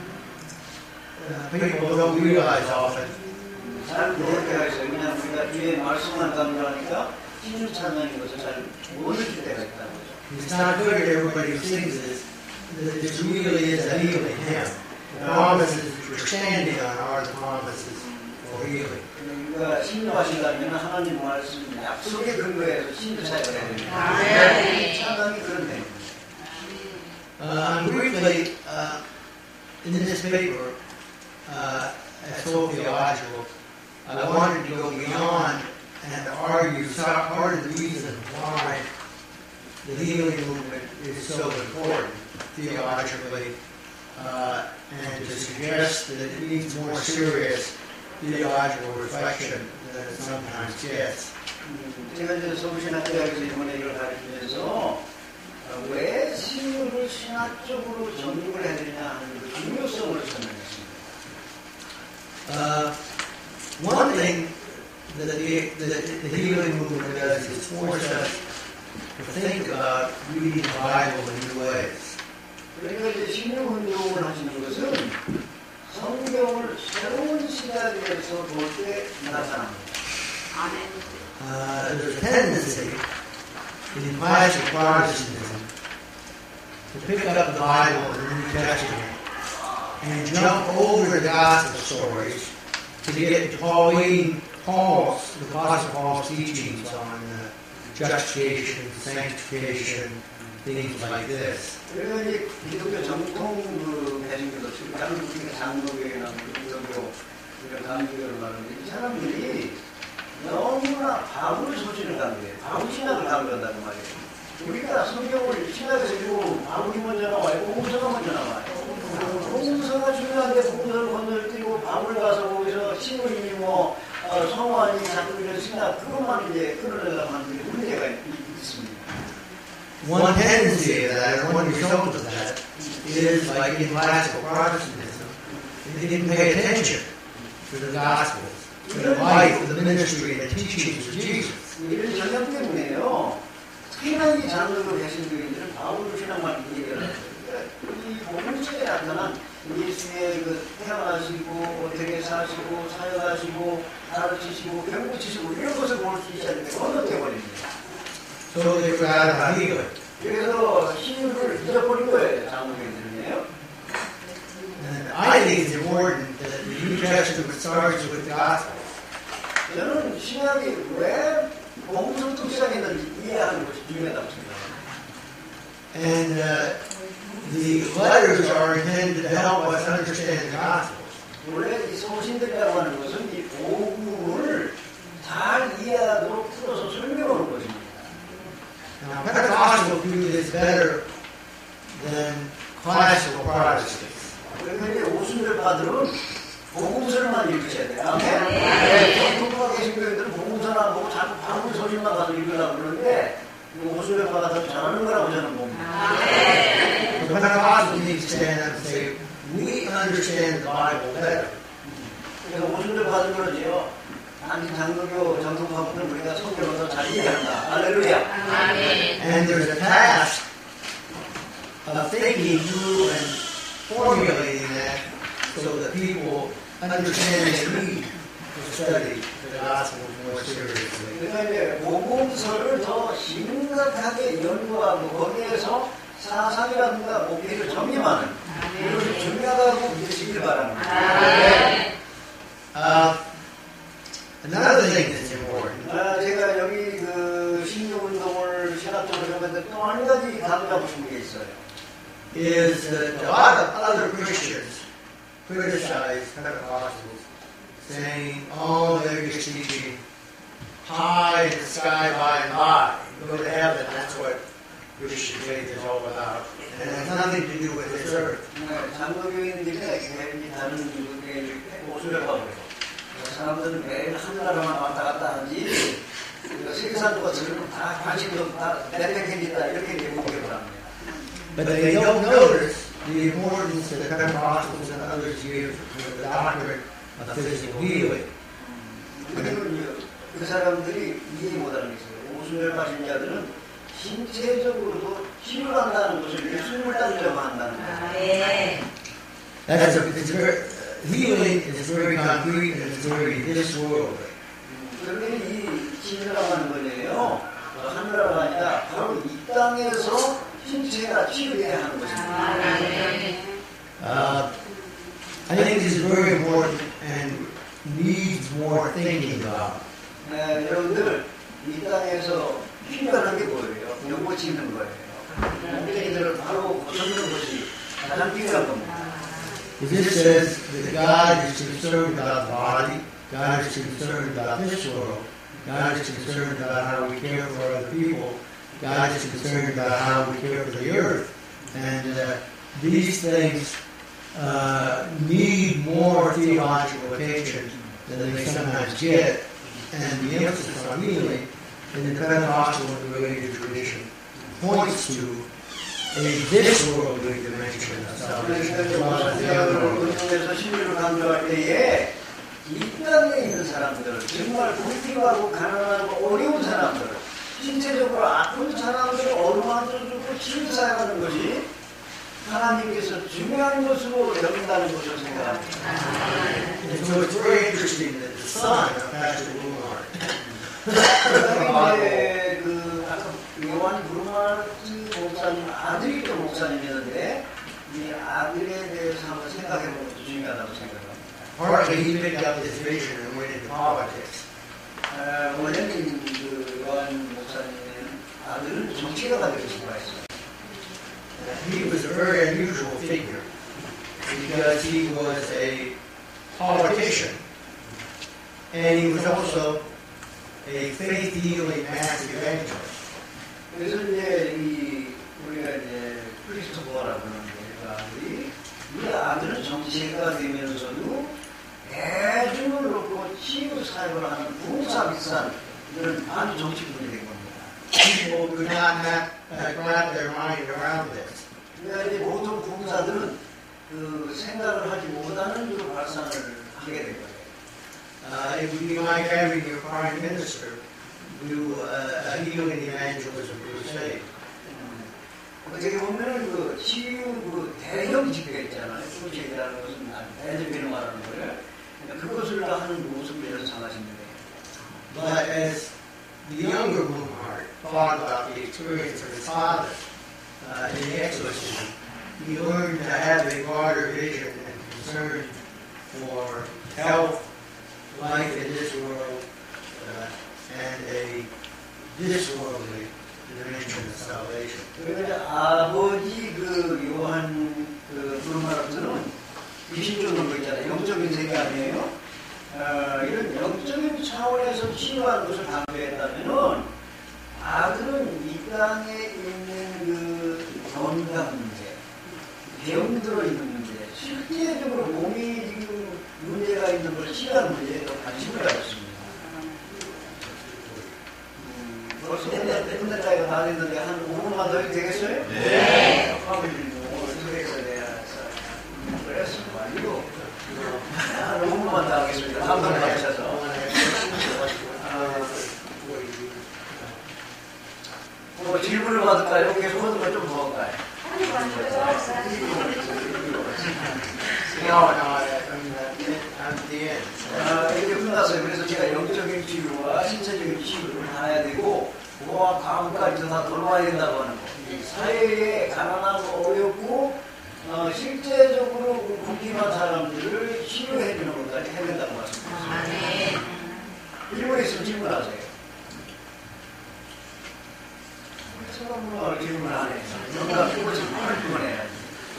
Uh, people don't realize often 잘 모르게 있어요. 그냥 우리가 주의 말씀만 강조하니까 신유 찬양인 것을 잘 모를 때가 있다는 거죠. it's not clear to everybody who sings this that this really is a healing hymn. The promises that you're standing on are the promises for healing. 우리가 신유하신다면 하나님 말씀 약속의 근거에서 신유 사역을 해야 됩니다. 아멘. 찬양이 그런 데. Uh, briefly, uh, in this paper, uh, as so theological. I wanted to go beyond and to argue some- part of the reason why the healing movement is so important theologically, uh, and to suggest that it needs more serious theological reflection than it sometimes gets. 음, 제가 이제 서울신학대학에서 이번에 이걸 가르치면서 어, 왜 신유를 신학적으로 전입을 해야 되냐 하는 그 중요성을 설명했습니다. Uh, one thing that the, that the healing movement does is force us to think about reading the Bible in new ways. 그러니까 이제 신유운동을 하시는 것은 성경을 새로운 시각에서 볼 때 나타납니다. Uh, there's a tendency in classic Protestantism to pick up the Bible in the New Testament and jump over the gospel stories to get to Pauline, Paul's, the Apostle Paul's teachings on uh, justification, sanctification, things like this. 그래서 이제 기독교 정통 그 배신교도 지금 다른 장로교회나 기독교 이런 감리교를 말하는데 이 사람들이 너무나 바울 소신을 담겨요. 바울 신학을 담겨한다는 말이에요. 우리가 성경을 신학에서 읽고 바울이 먼저 나와요. 공서가 먼저 나와요. 공서가 중요한데 공서를 건너뛰고 바울 가서 거기서 신부님이 뭐 어, 성화니 자꾸 이런 신학 그것만 이제 끌어내려고 하는 게 문제가 있습니다. One tendency of that, or one result of that, is like in classical Protestantism, they didn't pay attention to the Gospels, to the life, the ministry, and the teachings of Jesus. 이런 전형 때문에요. 특히나 이 장로교 배신교인들은 바울 신앙만 얘기를 하죠. 이 복음 속에 나타난 예수의 그 태어나시고 어떻게 사시고 사역하시고 가르치시고 병고치시고 이런 것을 볼 수 있어야 되는데 건너뛰어 버립니다. So they forgot about healing. 그래서 신유를 잊어버린 거예요, 장로교인들은요. And I think it's important that the New Testament starts with the Gospel. 저는 신학이 왜 복음서부터 시작했는지 이해하는 것이 중요하다고 생각합니다. And uh, the letters are intended to help us understand the Gospels. 원래 이 소신들이라고 하는 것은 이 복음을 잘 이해하도록 풀어서 설명하는 것입니다. Now, Pentecostals do this better than classical Protestants. 그러니까 이제 오순절파들은 복음서만 읽으셔야 돼요. 아멘? 전통과 계신 교회들은 복음서는 안 보고 자꾸 바울 소신만 가서 읽으려고 그러는데 오순절파가 더 잘하는 거라고 저는 봅니다. The Pentecostals need to stand up and say, we understand the Bible better. 그래서 오순절파들은 그러지요. 아니 장로교 정통파들은 우리가 성경을 더 잘 이해한다. 할렐루야. And there's a task of thinking through and formulating that so that people understand they need to study the gospel more seriously. 그러니까 이제 복음서를 더 심각하게 연구하고 거기에서 사상이라든가 목회를 정립하는 이것이 중요하다고 믿으시길 바랍니다. Uh, another thing that's important 아, 제가 여기 그 신유운동을 신학적으로 해봤는데 또 한 가지 강조하고 싶은 게 있어요. is that a lot of other Christians criticize Pentecostals, saying, oh, they're just teaching pie in the sky by and by. Go to heaven, that's what Christian faith is all about. And it has nothing to do with this earth. 네, 장로교인들이 매일 다른 교회를 오수려고 사람들은 매일 하늘나라만 왔다 갔다 하지 세계사도가 지금 다 관심도 다 내팽개진다 이렇게 대목을 합니다. But they don't notice the importance that Pentecostals and others give to the doctrine of physical healing. 그리고 그 사람들이 이해 못하는 게 있어요. 오순절 신자들은 신체적으로도 치료한다는 것을 예수님을 따르려고 한다는 거예요. That's a, it's very, healing is very concrete and it's very this worldly. 그런데 이 치료라고 하는 거예요. 하늘나라가 아니라 바로 이 땅에서 신체가 치료해야 하는 것입니다. Uh, I think this is very important and needs more thinking about. 네, 여러분들 이 땅에서 필요한 게 뭐예요? 연고치 있는 거예요. 목대기들을 바로 고쳐주는 것이 가장 필요한 겁니다. is it says that God is concerned about the body, God is concerned about this world, God is concerned about how we care for other people, God is concerned about how we care for the earth. And uh, these things uh, need more theological attention than they sometimes get. And the emphasis on healing in the Pentecostal and related tradition points to a this worldly dimension of salvation as well as the other world. 운동에서 신유를 강조할 때에 이 땅에 있는 사람들, 정말 불필요하고 가난하고 어려운 사람들, 신체적으로 아픈 사람들을 어루만져주고 치유 사용하는 것이 하나님께서 중요한 것으로 여긴다는 것을 생각합니다. And so it's very interesting that the son of Pastor Blumhardt, 그다음에 그 아까 요한 브루마르트 목사님 아들이 또 목사님이었는데 이 아들에 대해서 한번 생각해보는 것도 중요하다고 생각합니다. partly he picked up this vision and went into politics. 아, 원래는 그 요한 목사님의 아들은 정치가가 되고 싶어 했어요. He was a very unusual figure because he was a politician and he was also a faith-healing mass evangelist. 그래서 이제 이 우리가 이제 크리스토퍼라고 하는 그 아들이 이 아들은 정치가 되면서도 대중을 놓고 치유 사역을 하는 부흥사 비싼 이런 아주 정치꾼이 된 겁니다. People could not have, uh, wrap their mind around this. 그러니까 이제 보통 부흥사들은 그 생각을 하지 못하는 그 발상을 하게 된 거예요. Uh, it would be like having your prime minister do uh, a healing evangelism crusade. 어떻게 보면은 그 치유 그 대형 집회 있잖아요. 크루세이드라는 것은 대집회를 말하는 거예요. 그러니까 그것을 하는 모습을 상하신 거예요. But as the younger Blumhardt thought about the experience of his father uh, in exorcism, he learned to have a broader vision and concern for health, life in this world, uh, and a this worldly dimension of salvation. 그런데 아버지 그 요한 그 브루마르트는 귀신 쫓는 거 있잖아요. 영적인 세계 아니에요? 어, 이런 영적인 차원에서 치유하는 것을 강조했다면은 아들은 이 땅에 있는 그 건강 문제, 병들어 있는 문제, 실제적으로 몸이 지금 문제가 있는 것을 치유하는 문제에 더 관심을 가졌습니다. 음, 벌써 옛날, 옛날까지가 다 됐는데 한 오 분만 더 해도 되겠어요? 네. 오늘 수고해서 내가 그랬습니다. 이거 한 오 분만 더 하겠습니다. 한 번 맞춰서. 뭐 질문을 받을까요? 계속 하는 걸 좀 더 할까요? No, no, at the end. 아, 이게 끝났어요. 그래서 제가 영적인 치유와 신체적인 치유를 해야 되고, 그거와 과학까지도 다 돌봐야 된다고 하는 거. 이 사회에 가난하고 어렵고, 어, 실제적으로 굶기만 사람들을 치유해주는 것까지 해야 된다고 말씀드렸습니다. 질문 있으면 질문하세요. 처음으로 질문 안 해. 뭔가 그것을 질문해야지.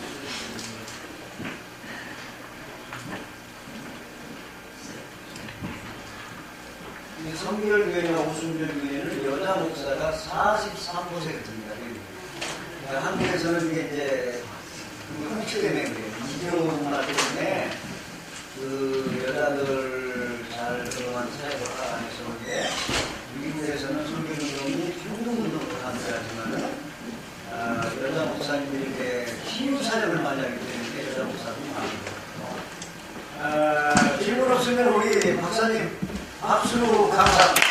성결교회나 오순절교회는 여자 목사가 사십삼 퍼센트입니다. 그러니까 한국에서는 이게 이제 흠치 때문에 그래요. 이교 문화 때문에 그 여자들 잘 들어간 사회를 안 해서 그게 미국에서는 성결운동이 평등운동을 강조하지만은 아, 여자 목사님들이 이렇게 치유 사역을 많이 하기 때문에 여자 목사도 많고 아, 질문 없으면 우리 박사님 박수로 감사합니다.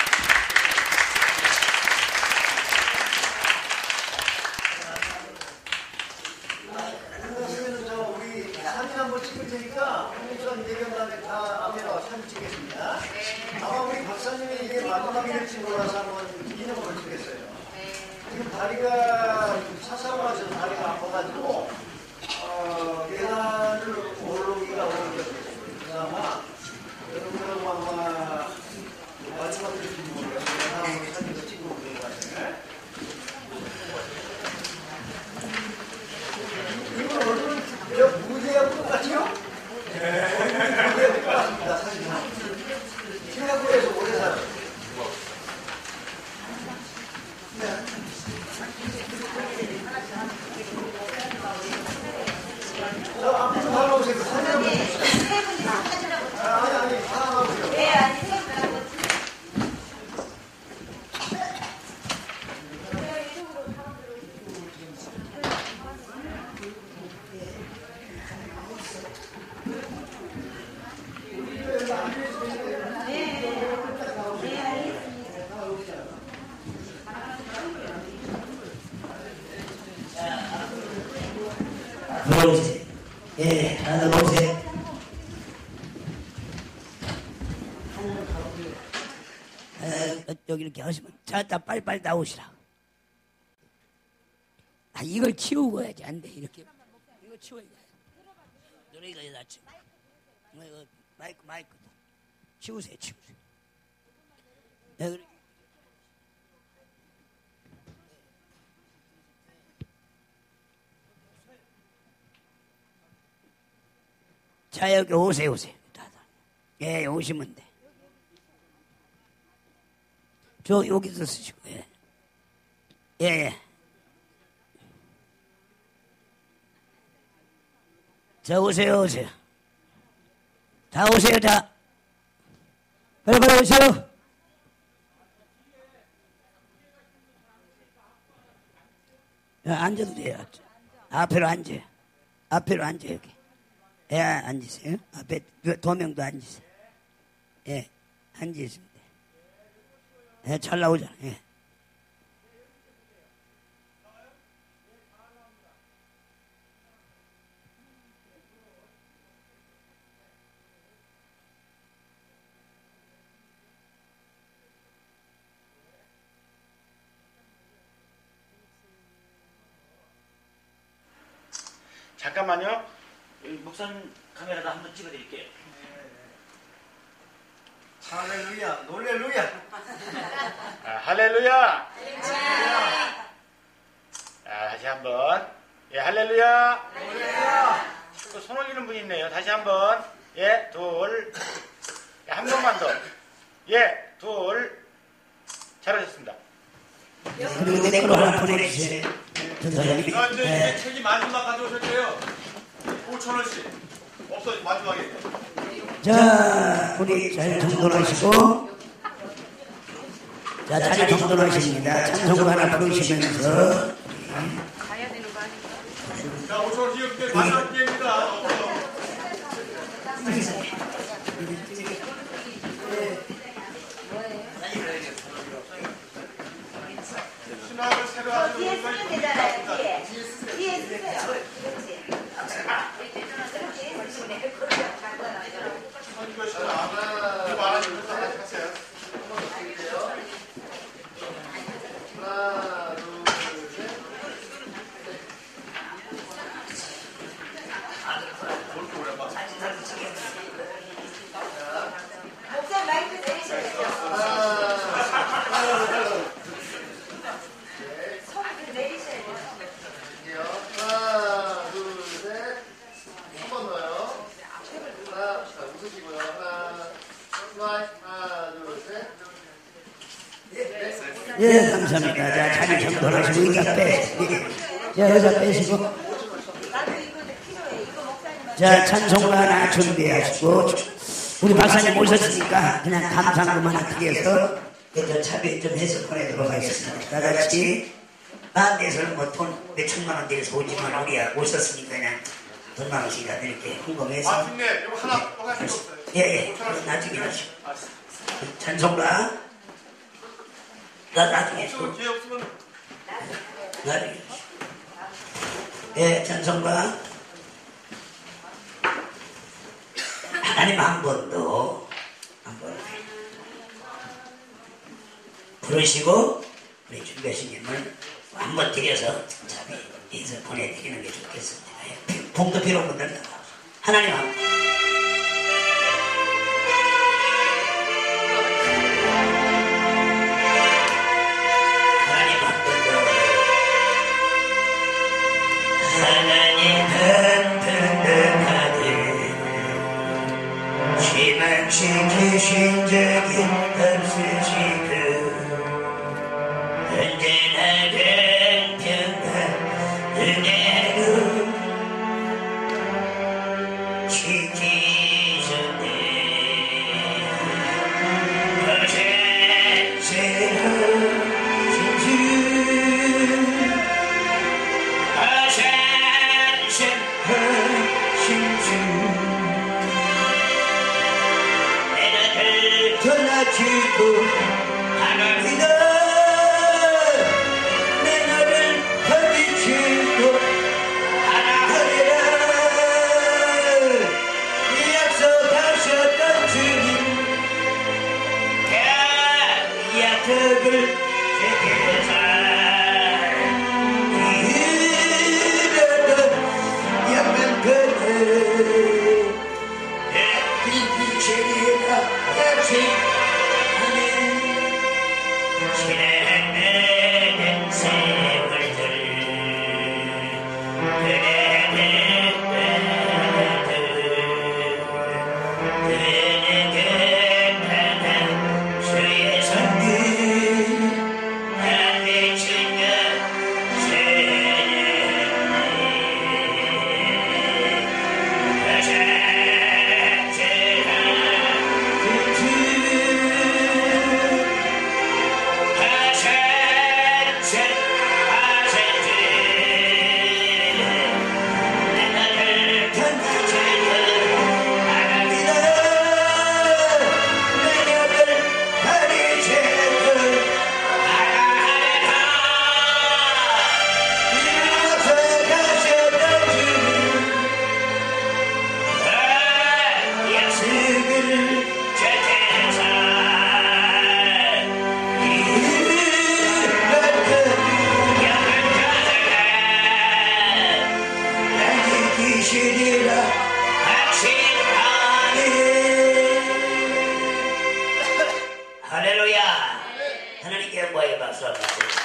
그러면 저 우리 사진 한번 찍을 테니까 우선 예견단에 다 앞에 나와 사진 찍겠습니다. 아마 우리 박사님이 이게 마지막일지 몰라서 한번 기념으로 찍겠어요. 지금 다리가 사상하셔서 다리가 아파가지고 어, 계단을 올라오기가 어렵겠어요. 그래서 아마 여러분은 아마 마지막으로 살았습니다. 사실 싱가포르에서 오래 살았어요. 저 앞에서 하나 오세요. 사진 한번 보세요. 아니 아니 하나 오세요. 네, 아니, 들어오세요. 예, 하나 들어오세요. 어, 여기 이렇게 하시면 자, 다 빨리빨리 나오시라. 아, 이걸 치우고 해야지. 안 돼. 이렇게. 이거 치워야 돼. 노래가 여기다 치워. 이거 마이크, 마이크. 치우세요, 치우세요. 네, 그래. 자, 여기 오세요, 오세요. 예, 오시면 돼. 저, 여기서 쓰시고, 예. 예, 예. 자, 오세요, 오세요. 다 오세요, 다. 빨리, 빨리 오세요. 야, 앉아도 돼요. 앞으로 앉아. 앞으로 앉아, 여기. 예, 앉으세요. 앞에 두 명도 앉으세요. 예, 앉으시면 돼요. 예, 잘 나오잖아. 예. 잠깐만요. 여기 목사님 카메라도 한번 찍어드릴게요. 할렐루야, 놀렐루야. 아, 할렐루야. 아, 다시 한번. 예, 할렐루야. 또 손 올리는 분이 있네요. 다시 한번. 예, 둘. 예, 한 번만 더. 예, 둘. 잘하셨습니다. 그리고 내 거로 하나 보내주세요. 저기, 아, 근데 예. 이제 책이 마지막 가져오셨대요. 오천 원씩. 없어, 마지막에. 자, 우리 잘 정돈하시고, 자, 자리 정돈하십니다. 찬송가 하나 부르시면서, 자, 오천 원씩 이렇게 마지막 기회입니다. 없어. 신학을 새로 하는 뒤에 분들 쓰면 되잖아요, 뒤에. 뒤에 쓰세요. 그렇지. 선교시 하나, 이거 하나, 이거 하나 하세요. 하나, 둘, 셋. 목사님 마이크 내리셔야죠. 손 내리셔야죠. 하나, 둘, 셋. 한 번 더요. 하나, 자, 웃으시고요. 하나, 스마일. 하나, 둘, 셋. 예, 감사합니다. 자, 자리 정돈하시고, 의자 빼. 자, 의자 빼시고, 나도 이거 필요해. 이거 목사님한테. 자, 찬송가 하나 준비하시고, 우리 박사님 오셨으니까 그냥 감상금 하나 드려서 저 차비 좀 해서 보내도록 하겠습니다. 다 같이 마음에서는 뭐 돈 몇천만 원 들여서 오지만 우리 오셨으니까 그냥 돈만 원씩이라 이렇게 헌금해서 아, 팀네, 이거 하나 또 하실 거 없어요? 예, 예, 나중에 하시고 찬송가 나 나중에 없으면 기회 없으면 나중에 하시고 예, 찬송가 하나님 한 번 더 한 번 부르시고 우리 준비하신 님을 한 번 드려서 차비 인사 보내드리는 게 좋겠습니다. 예, 봉도 필요 없는 분들 하나님 한 번. 하나님 한 번 더. 하나님 한 번 더 하되 희망시키신 적이 없으시고 언제나 긍정과 은혜로 지키셨네. 어센세하신 주 어센세하신 주 떠나지도 않았니다. 내 너를 버리지도 않아하리라. 약속하셨던 주님 그 약속을 지키사 이르던 영광권을 빛이라 같이 하는 지나는 세월들 그대는 그대는 주의 손길 안 비춘 것 할렐루야. 하나님께 영광의 박수 한번 드립니다.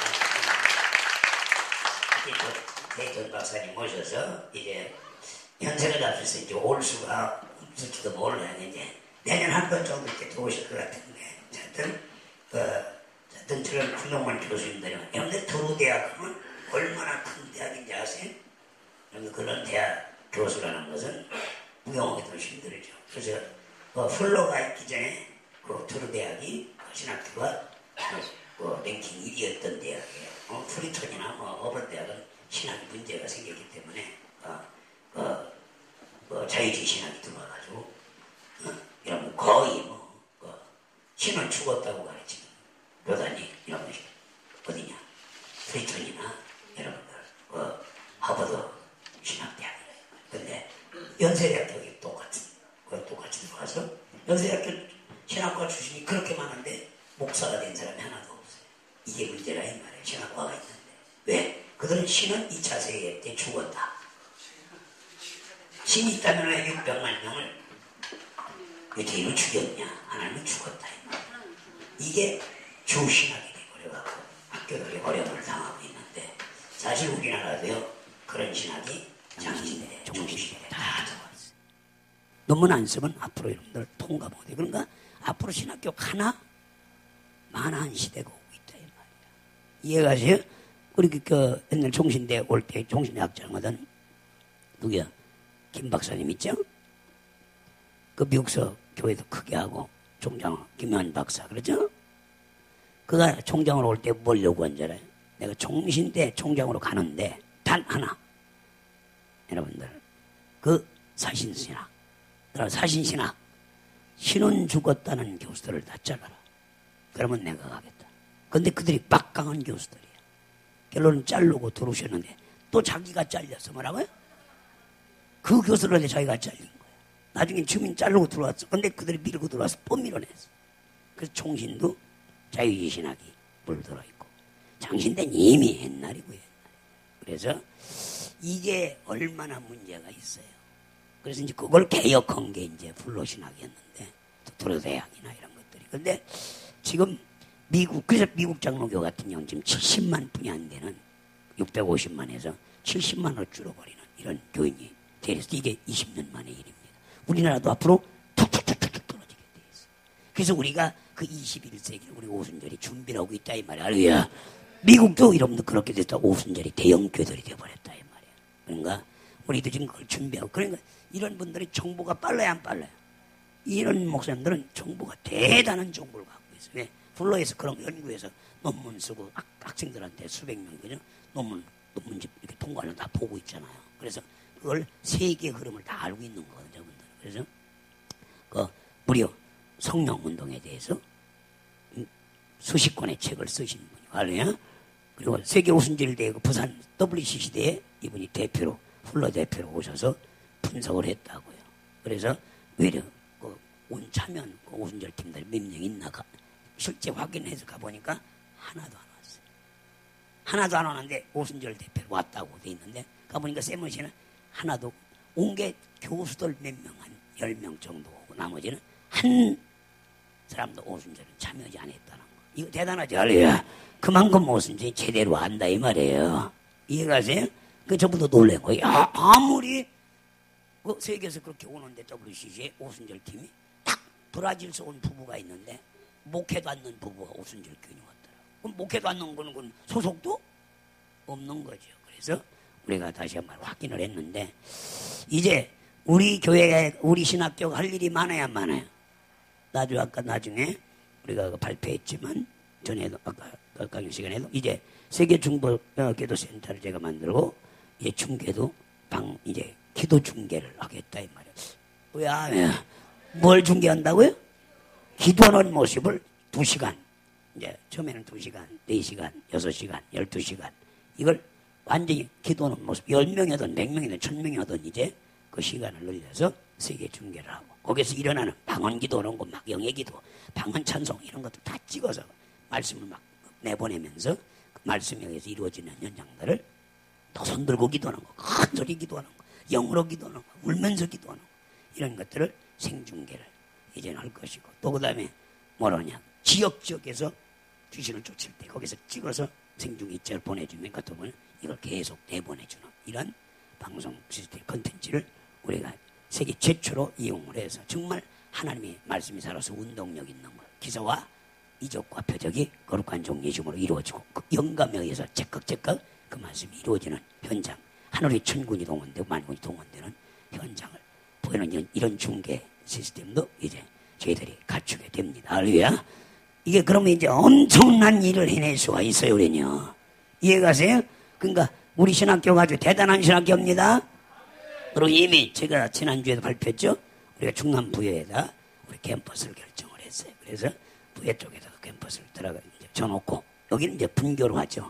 대전 박사님 모셔서 이제 연세가 앞서서 이제 올 수가 없을지도 몰라요. 이제 내년 한 번 정도 이렇게 들어오실 것 같은데, 하여튼 그 하여튼 저런 훌륭한 교수님들은 여러분들 도로대학은 얼마나 큰 대학인지 아세요? 여러분 그런 대학 교수라는 것은 무용하기도 힘들죠. 그래서 어, 플로가 있기 전에 그 도로대학이 신학교가 그 랭킹 일 위였던 대학이에요. 어, 프리턴이나 뭐 어버 대학은 신학 문제가 생겼기 때문에 어, 어, 어, 자유주의 신학이 들어와가지고 어, 이런 거의 뭐 어, 신을 죽었다고 가르치는 교단이 이런 것이 어디냐 프리턴이나 여러분들 어, 하버드 신학대학이래요. 근데 연세대학교가 똑같은 그 똑같이 들어와서 연세대학교 신학과 출신이 그렇게 많은데 목사가 된 사람이 하나도 없어요. 이게 문제라 이 말이에요. 신학과가 있는데 왜? 그들은 신은 이 차 세계 때 죽었다. 신이 있다면 왜 육백만 명을 유대인을 죽였냐? 하나님은 죽었다 이 말이에요. 이게 주신학이 되버려갖고 학교들이 어려움을 당하고 있는데 사실 우리나라도요 그런 신학이 장신대, 종신대 다 들어왔어요. 논문 안 쓰면 앞으로 여러분들 통과 못해. 그러니까 앞으로 신학교 하나 만한 시대가 오고 있다 이 말이야. 이해가세요? 우리 그 옛날 종신대 올 때 종신대 학장하던 누구야? 김 박사님 있죠? 그 미국서 교회도 크게 하고 총장 김현 박사 그러죠? 그가 총장으로 올 때 뭘 요구한 줄 알아요? 내가 종신대 총장으로 가는데 단 하나 여러분들 그 사신신학 사신신학 신은 죽었다는 교수들을 다 잘라라. 그러면 내가 가겠다. 근데 그들이 빡강한 교수들이야. 결론은 자르고 들어오셨는데 또 자기가 잘렸어. 뭐라고요? 그 교수들한테 자기가 잘린 거야. 나중에 주민 자르고 들어왔어. 근데 그들이 밀고 들어와서 또 밀어냈어. 그래서 총신도 자유주의 신학이 물들어 있고 장신대는 이미 옛날이고 옛날. 그래서 이게 얼마나 문제가 있어요. 그래서 이제 그걸 개혁한 게 이제 불로신학이었는데 도로대학이나 이런 것들이. 근데 지금 미국 그래서 미국 장로교 같은 경우는 지금 칠십만 분이 안 되는 육백오십만에서 칠십만으로 줄어버리는 이런 교인이 대해서 이게 이십 년 만의 일입니다. 우리나라도 앞으로 툭툭툭툭 그래서 우리가 그 이십일 세기 우리 오순절이 준비를 하고 있다 이 말이야. 할렐루야. 미국도 여러분들 그렇게 됐다. 오순절이 대형 교들이 돼버렸다 이 말이야. 그러니까 우리도 지금 그걸 준비하고, 그러니까 이런 분들이 정보가 빨라요 안 빨라요? 이런 목사님들은 정보가 대단한 정보를 갖고 있어요. 왜? 플로에서 그런 연구해서 논문 쓰고 학, 학생들한테 수백 명 그죠? 논문 논문집 이렇게 통과를 다 보고 있잖아요. 그래서 그걸 세계 흐름을 다 알고 있는 거거든요, 여러분들. 그래서 그 무려 성령 운동에 대해서 수십 권의 책을 쓰신 분이 알아요. 그리고 세계 오순절 대회 그 부산 더블유씨씨 대회 이분이 대표로 훌러 대표로 오셔서 분석을 했다고요. 그래서 외려 그 온 참여한 그 오순절 팀들이 몇 명 있나 가, 실제 확인해서 가보니까 하나도 안 왔어요. 하나도 안 왔는데 오순절 대표로 왔다고 돼 있는데 가보니까 세무시는 하나도 온 게 교수들 몇 명, 한 열 명 정도 오고 나머지는 한 사람도 오순절은 참여하지 않았다는 거. 이거 대단하지 않아요? 그만큼 오순절이 제대로 안다 이 말이에요. 이해가세요? 그 저분도 놀란 거예요. 야, 아무리 그 세계에서 그렇게 오는데 더블유씨씨 오순절 팀이 딱 브라질에서 온 부부가 있는데 목회도 않는 부부가 오순절 교인이 왔더라고. 그럼 목회도 않는 거는 그건 소속도 없는 거죠. 그래서 우리가 다시 한번 확인을 했는데 이제 우리 교회가 우리 신학교가 할 일이 많아야 많아요. 나중에 아까 나중에 우리가 발표했지만 전에도 아까 강의 시간에도 이제 세계 중보 기도 센터를 제가 만들고 이제 중계도 방 이제 기도 중계를 하겠다 이 말이에요. 왜? 뭘 중계한다고요? 기도하는 모습을 두 시간 이제 처음에는 두 시간, 네 시간, 여섯 시간, 열두 시간 이걸 완전히 기도하는 모습 열 명이든 백 명이든 천 명이든 이제 그 시간을 늘려서 세계 중계를 하고 거기서 일어나는 방언 기도하는 거 막 영예 기도, 방언 찬송 이런 것도 다 찍어서 말씀을 막 내보내면서 그 말씀에 의해서 이루어지는 현장들을 더 손들고 기도하는 거, 큰 소리 기도하는 거, 영으로 기도하는 거, 울면서 기도하는 거 이런 것들을 생중계를 이제는 할 것이고 또 그 다음에 뭐라냐 지역 지역에서 귀신을 쫓을 때 거기서 찍어서 생중계 입장을 보내주면 같은 보면 이걸 계속 내보내주는 이런 방송 시스템 컨텐츠를 우리가 세계 최초로 이용을 해서 정말 하나님의 말씀이 살아서 운동력 있는 것 기사와 이적과 표적이 거룩한 종예심으로 이루어지고 그 영감에 의해서 째깍째깍 그 말씀이 이루어지는 현장 하늘의 천군이 동원되고 만군이 동원되는 현장을 보이는 이런, 이런 중계 시스템도 이제 저희들이 갖추게 됩니다. 할렐루야. 이게 그러면 이제 엄청난 일을 해낼 수가 있어요 우리는요. 이해가세요? 그러니까 우리 신학교가 아주 대단한 신학교입니다. 그리고 이미 제가 지난주에도 발표했죠. 우리가 충남 부여에다 우리 캠퍼스를 결정을 했어요. 그래서 부여 쪽에다 캠퍼스를 들어가 이제 져놓고 여기는 이제 분교로 하죠.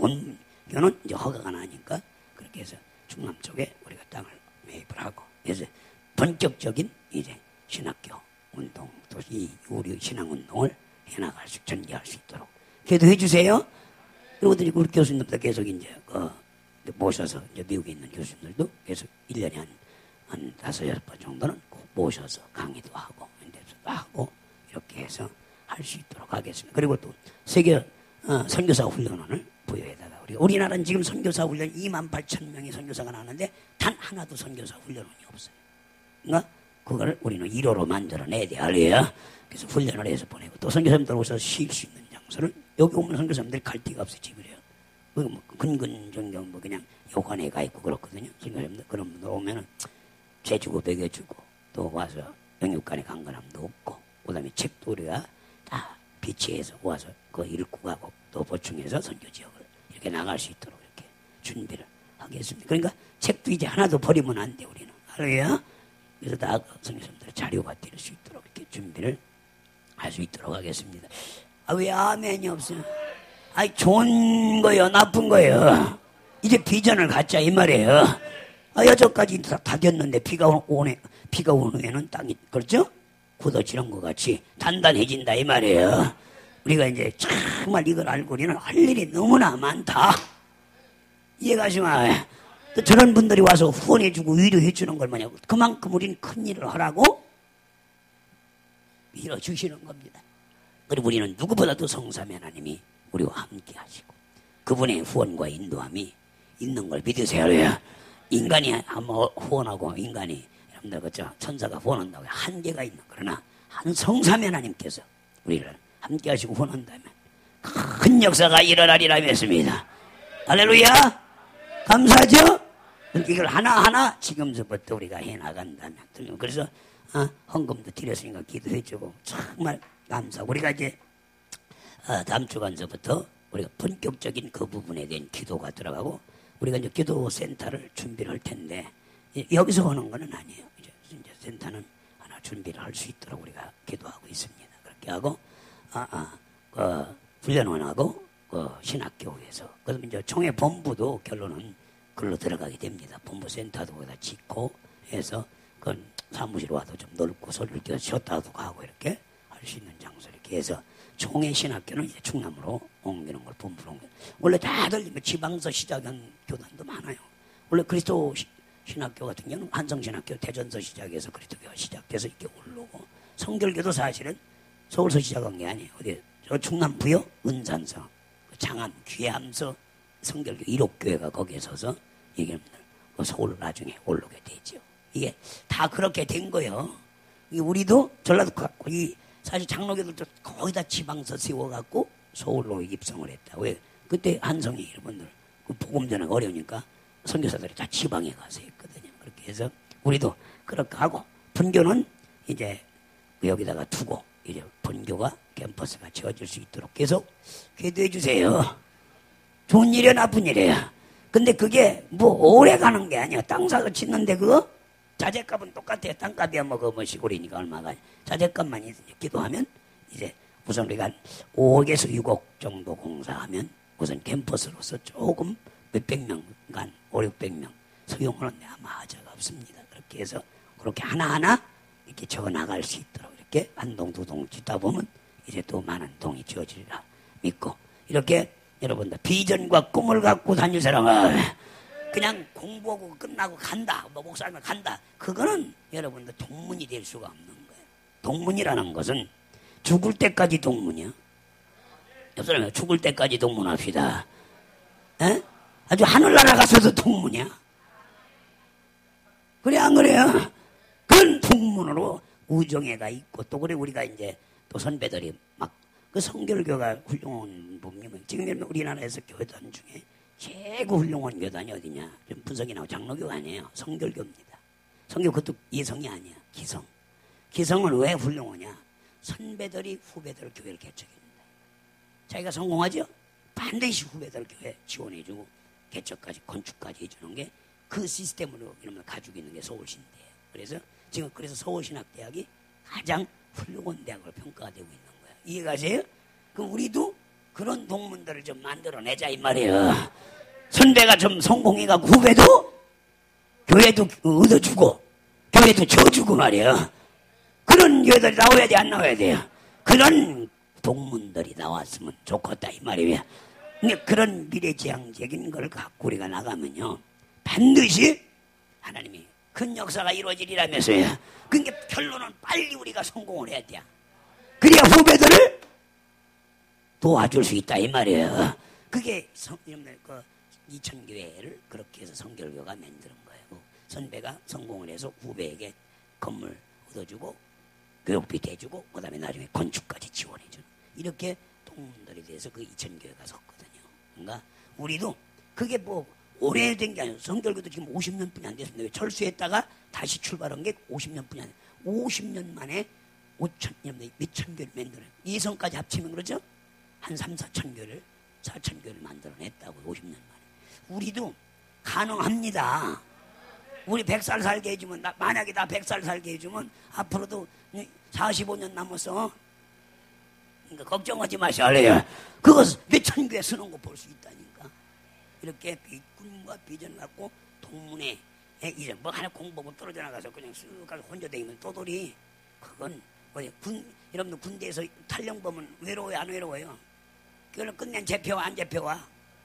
본교는 이제 허가가 나니까 그렇게 해서 충남 쪽에 우리가 땅을 매입을 하고 그래서 본격적인 이제 신학교 운동 또 이 우리 신앙 운동을 해나갈 수 전개할 수 있도록 기도해 주세요. 그리고 우리 교수님들 계속 이제 그 모셔서 이제 미국에 있는 교수님들도 계속 일 년에 한, 한 다섯 여섯 번 정도는 꼭 모셔서 강의도 하고 연대도 하고 이렇게 해서 할 수 있도록 하겠습니다. 그리고 또 세계 어, 선교사 훈련원을 부여에다가 우리 우리나라는 지금 선교사 훈련 이만 팔천 명의 선교사가 나왔는데 단 하나도 선교사 훈련원이 없어요. 그러니까 그걸 우리는 일 호로 만들어내야 돼. 알려야. 그래서 훈련을 해서 보내고 또 선교사님들 오셔서 쉴 수 있는 장소를 여기 오면 선교사님들이 갈 데가 없어요. 집이래요. 뭐 근근 전경 뭐 그냥 요관에 가 있고 그렇거든요. 선교사님들 그런 분들 오면은 재주고 먹여주고 또 와서 영육간에 강건함도 없고 그다음에 책도 우리가 다 비치해서 와서 그거 읽고 가고 또 보충해서 선교 지역을 이렇게 나갈 수 있도록 이렇게 준비를 하겠습니다. 그러니까 책도 이제 하나도 버리면 안 돼 우리는. 알아요? 그래서 다 선교사님들 자료가 될 수 있도록 이렇게 준비를 할 수 있도록 하겠습니다. 아, 왜 아멘이 없어요? 아니, 좋은 거요, 나쁜 거요. 이제 비전을 갖자, 이 말이에요. 아, 여기까지 다, 다 됐는데, 비가 오네, 비가 오는 후에는 땅이, 그렇죠? 굳어지는 것 같이 단단해진다, 이 말이에요. 우리가 이제 정말 이걸 알고 우리는 할 일이 너무나 많다. 이해가시면, 또 저런 분들이 와서 후원해주고 위로해주는 걸 뭐냐고. 그만큼 우리는 큰 일을 하라고 밀어주시는 겁니다. 그리고 우리는 누구보다도 성삼위 하나님이 우리와 함께 하시고 그분의 후원과 인도함이 있는 걸 믿으세요. 인간이 한번 후원하고 인간이 여러분들 그죠? 천사가 후원한다고 한계가 있는 그러나 한 성삼위 하나님께서 우리를 함께 하시고 후원한다면 큰 역사가 일어나리라 믿습니다. 할렐루야! 감사하죠? 이걸 하나하나 지금서부터 우리가 해나간다면. 그래서 어, 헌금도 드렸으니까 기도해주고 정말 감사하고 우리가 이제 어, 다음 주간서부터 우리가 본격적인 그 부분에 대한 기도가 들어가고 우리가 이제 기도 센터를 준비를 할 텐데 여기서 하는 거는 아니에요. 이제, 이제 센터는 하나 준비를 할 수 있도록 우리가 기도하고 있습니다. 그렇게 하고 아, 아, 그 훈련원하고 그 신학교에서 그래서 이제 총회 본부도 결론은 글로 들어가게 됩니다. 본부 센터도 거기다 짓고 해서 그 사무실 와도 좀 넓고 소리를 껴서 쉬었다도 가고 이렇게 할 수 있는 장소 이렇게 해서 총회 신학교는 이제 충남으로 옮기는 걸 본부로 옮기는. 원래 다들 지방서 시작한 교단도 많아요. 원래 그리스도 시, 신학교 같은 경우는 한성신학교 대전서 시작해서 그리스도교가 시작돼서 이렇게 오르고 성결교도 사실은 서울서 시작한 게 아니에요. 어디 저 충남부요 은산서 장암 귀암서 성결교 일옥교회가 거기에 서서 얘기합니다. 서울 나중에 오르게 되죠. 이게 다 그렇게 된 거예요. 우리도 전라도 갖고 이 사실 장로교들도 거의 다 지방서 세워갖고 서울로 입성을 했다. 왜? 그때 한성이 여러분들 그 복음 전하기 어려우니까 선교사들이 다 지방에 가서 했거든요. 그렇게 해서 우리도 그렇게 하고 분교는 이제 여기다가 두고 이제 분교가 캠퍼스가 지어질 수 있도록 계속 기도해 주세요. 좋은 일이야 나쁜 일이야. 근데 그게 뭐 오래 가는 게 아니야. 땅 사서 짓는데 그거 자재값은 똑같아요. 땅값이야 뭐 그 뭐 시골이니까 얼마가. 자재값만 이제 기도하면 이제 우선 우리가 한 오억에서 육억 정도 공사하면 우선 캠퍼스로서 조금 몇백 명간 오륙백 명 소용하는데 아마 하자가 없습니다. 그렇게 해서 그렇게 하나하나 이렇게 적어 나갈 수 있도록 이렇게 한 동 두 동 짓다 보면 이제 또 많은 동이 지어지리라 믿고 이렇게 여러분들 비전과 꿈을 갖고 다닐 사람은 그냥 공부하고 끝나고 간다. 뭐 목사님 간다. 그거는 여러분들 동문이 될 수가 없는 거예요. 동문이라는 것은 죽을 때까지 동문이야. 옆 사람이 죽을 때까지 동문합시다. 에? 아주 하늘나라 가서도 동문이야. 그래 안 그래요? 그런 동문으로 우정회가 있고 또 그래 우리가 이제 또 선배들이 막 그 성결교가 훌륭한 부분이면 지금 우리나라에서 교단 중에 최고 훌륭한 교단이 어디냐? 좀 분석이 나오고 장로교가 아니에요. 성결교입니다. 성교 그것도 이성이 아니야. 기성. 기성은 왜 훌륭하냐? 선배들이 후배들 교회를 개척합니다. 자기가 성공하죠? 반드시 후배들 교회 지원해주고 개척까지 건축까지 해주는 게 그 시스템으로 이런 가지고 있는 게 서울신대예요. 그래서 지금 그래서 서울신학대학이 가장 훌륭한 대학으로 평가가 되고 있는 거야. 이해가세요? 그럼 우리도 그런 동문들을 좀 만들어내자 이 말이에요. 선배가 좀 성공해가고 후배도 교회도 얻어주고 교회도 줘주고 말이에요. 그런 교회들이 나와야 돼 안 나와야 돼요? 그런 동문들이 나왔으면 좋겠다 이 말이에요. 근데 그런 미래지향적인 걸 갖고 우리가 나가면요 반드시 하나님이 큰 역사가 이루어지리라면서요. 그러니까 결론은 빨리 우리가 성공을 해야 돼. 그래야 후배들을 도와줄 수 있다 이 말이에요. 그게 성, 그 이천교회를 그렇게 해서 성결교가 만드는 거예요. 선배가 성공을 해서 후배에게 건물 얻어주고 교육비 대주고 그 다음에 나중에 건축까지 지원해주는 이렇게 동문들에 대해서 그 이천교회가 섰거든요. 그러니까 우리도 그게 뭐 오래된 게 아니에요. 성결교도 지금 오십 년뿐이 안 됐습니다. 철수했다가 다시 출발한 게 오십 년뿐이 아니에요. 오십 년 만에 오천, 몇천 교회를 만들어요. 이성까지 합치면 그러죠? 한 삼, 사천 교회를, 사천 교회를 만들어냈다고 오십 년 만에. 우리도 가능합니다. 우리 백 살 살게 해주면, 나, 만약에 나 백 살 살게 해주면 앞으로도 사십오 년 남았어. 그러니까 걱정하지 마셔요. 그거 몇천 교회 쓰는 거 볼 수 있다니까. 이렇게 꿈과 비전 갖고 동문회 이제 뭐 하나 공부하고 떨어져 나가서 그냥 쓱 가서 혼자 다니면 또돌이 그건 어디 군 여러분들 군대에서 탈영 보면 외로워요 안 외로워요? 그걸 끝낸 재표와 안 재표와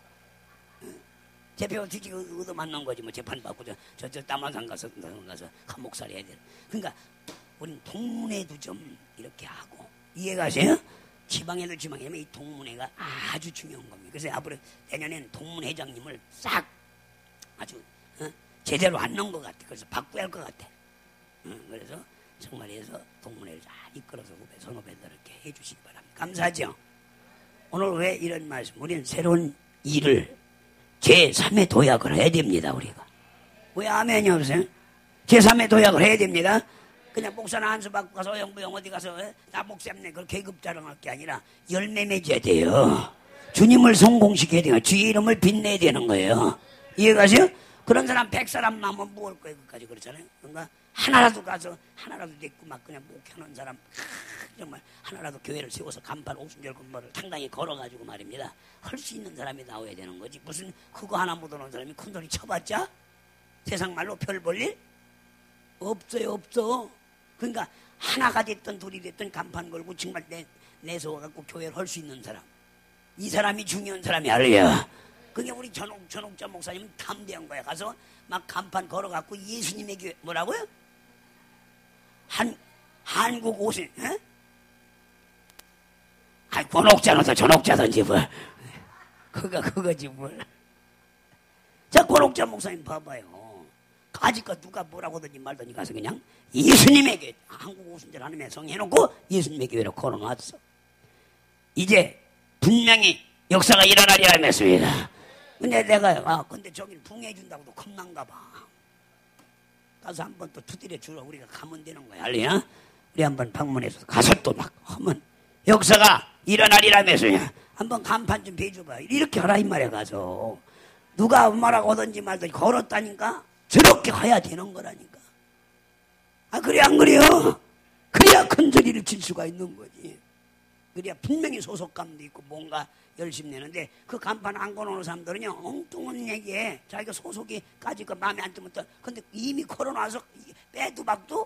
재표와 뒤지고 얻어 맞는 거지 뭐 재판 받고 저저 저 남한산 가서 가서 감옥살이 해야 돼. 그러니까 우린 동문회도 좀 이렇게 하고 이해가세요? 지방에도 지방이면 이 동문회가 아주 중요한 겁니다. 그래서 앞으로 내년에는 동문회장님을 싹 아주 어? 제대로 안 넣은 것 같아. 그래서 바꿔야 할 것 같아. 어? 그래서 정말 해서 동문회를 잘 이끌어서 후배, 선후배들에게 해주시기 바랍니다. 감사하죠? 오늘 왜 이런 말씀, 우리는 새로운 일을 제삼의 도약을 해야 됩니다. 우리가 왜 아멘이 없어요? 제삼의 도약을 해야 됩니다. 그냥 목사나 한수 받고 가서 영부영 어디 가서 나 목사님 그걸 계급 자랑할 게 아니라 열매 맺어야 돼요. 주님을 성공시켜야 돼요. 주의 이름을 빛내야 되는 거예요. 이해가세요? 그런 사람 백 사람 나면 모을 거예요. 그까지 그렇잖아요. 그러니까 하나라도 가서 하나라도 됐고 막 그냥 목회하는 사람 정말 하나라도 교회를 세워서 간판 오순절 근무를 당당히 걸어가지고 말입니다. 할 수 있는 사람이 나와야 되는 거지. 무슨 그거 하나 못 오는 사람이 큰 소리 쳐봤자 세상 말로 별 볼 일 없어요. 없어. 그러니까 하나가 됐든 둘이 됐든 간판 걸고 정말 내, 내서와갖고 교회를 할 수 있는 사람. 이 사람이 중요한 사람이 알려. 그게 우리 전옥, 전옥자 목사님은 담대한 거야. 가서 막 간판 걸어갖고 예수님의 교회, 뭐라고요? 한, 한국 오신, 에? 아, 권옥자라서 전옥자든지 뭘. 그거, 그거지 뭘. 자, 권옥자 목사님 봐봐요. 아직까지 누가 뭐라고 하든지 말든지 가서 그냥 예수님의 교회, 한국 오순절 하나님의 성 해놓고 예수님의 교회로 걸어놨어. 이제 분명히 역사가 일어나리라 했습니다. 근데 내가, 아, 근데 저기는 붕해준다고도 겁난가 봐. 가서 한번 또 두드려 주러 우리가 가면 되는 거야. 알리야? 우리 한번 방문해서 가서 또 막 하면 역사가 일어나리라 했습니다. 한번 간판 좀 배줘봐. 이렇게 하라 이 말이야. 가서 누가 뭐라고 하든지 말든지 걸었다니까 저렇게 해야 되는 거라니까. 아, 그래 안 그래요? 그래야 큰 소리를 칠 수가 있는 거지. 그래야 분명히 소속감도 있고 뭔가 열심히 내는데 그 간판 안 걸어놓은 사람들은요 엉뚱한 얘기에 자기가 소속이 까짓거 마음에 안 들면 또 근데 이미 걸어놔서 빼도 박도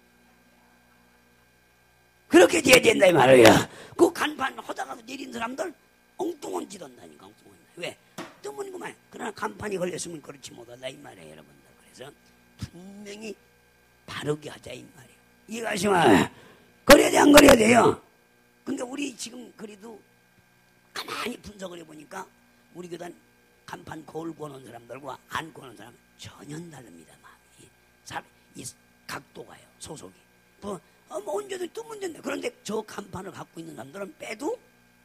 그렇게 돼야 된다 이 말이야. 그 간판 하다가도 내린 사람들 엉뚱한 짓 한다니까. 엉뚱한. 왜? 뜨문구만. 그러나 간판이 걸렸으면 그렇지 못하다 이 말이에요 여러분들. 그래서 분명히 바르게 하자 이 말이에요. 이해가시면 그래야 돼 안 그래야 돼요? 근데 우리 지금 그래도 가만히 분석을 해보니까 우리 교단 간판 걸고 오는 사람들과 안 거는 사람은 전혀 다릅니다. 마음이. 사람, 이 각도가요. 소속이. 뭐, 어, 뭐 언제든 또 문제인데. 그런데 저 간판을 갖고 있는 사람들은 빼도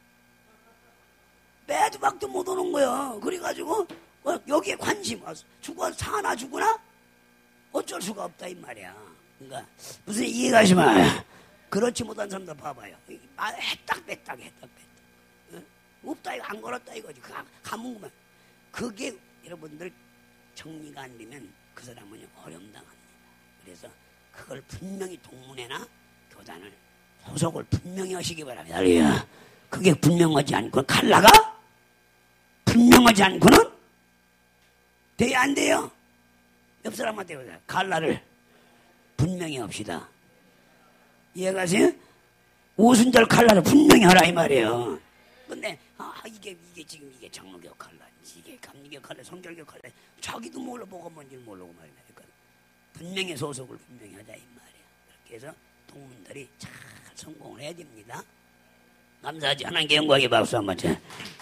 빼도 박도 못 오는 거야. 그래가지고 어, 여기에 관심 죽어 사나 죽으나 어쩔 수가 없다 이 말이야. 그러니까 무슨 이해가시면 그렇지 못한 사람들 봐봐요. 했딱 뺐딱 했딱 뺐딱. 어? 없다 이거 안 걸었다 이거지. 가문구만. 그게 여러분들 정리가 안 되면 그 사람은 어려움당합니다. 그래서 그걸 분명히 동문회나 교단을 소속을 분명히 하시기 바랍니다. 알리야. 그게 분명하지 않고 칼라가 분명하지 않고는 돼야 안 돼요. 옆 사람한테 칼라를 분명히 합시다. 이해가세요? 오순절 칼라를 분명히 하라 이 말이에요. 근데 아 이게 이게 지금 이게 장로교 칼라, 이게 감리교 칼라, 성결교 칼라, 자기도 몰라 뭐가 뭔지 모르고 말이야. 그러니까 분명히 소속을 분명히 하자 이 말이야. 그렇게 해서 동문들이 잘 성공을 해야 됩니다. 감사하지. 하나님께 영광의 박수 한번 쳐.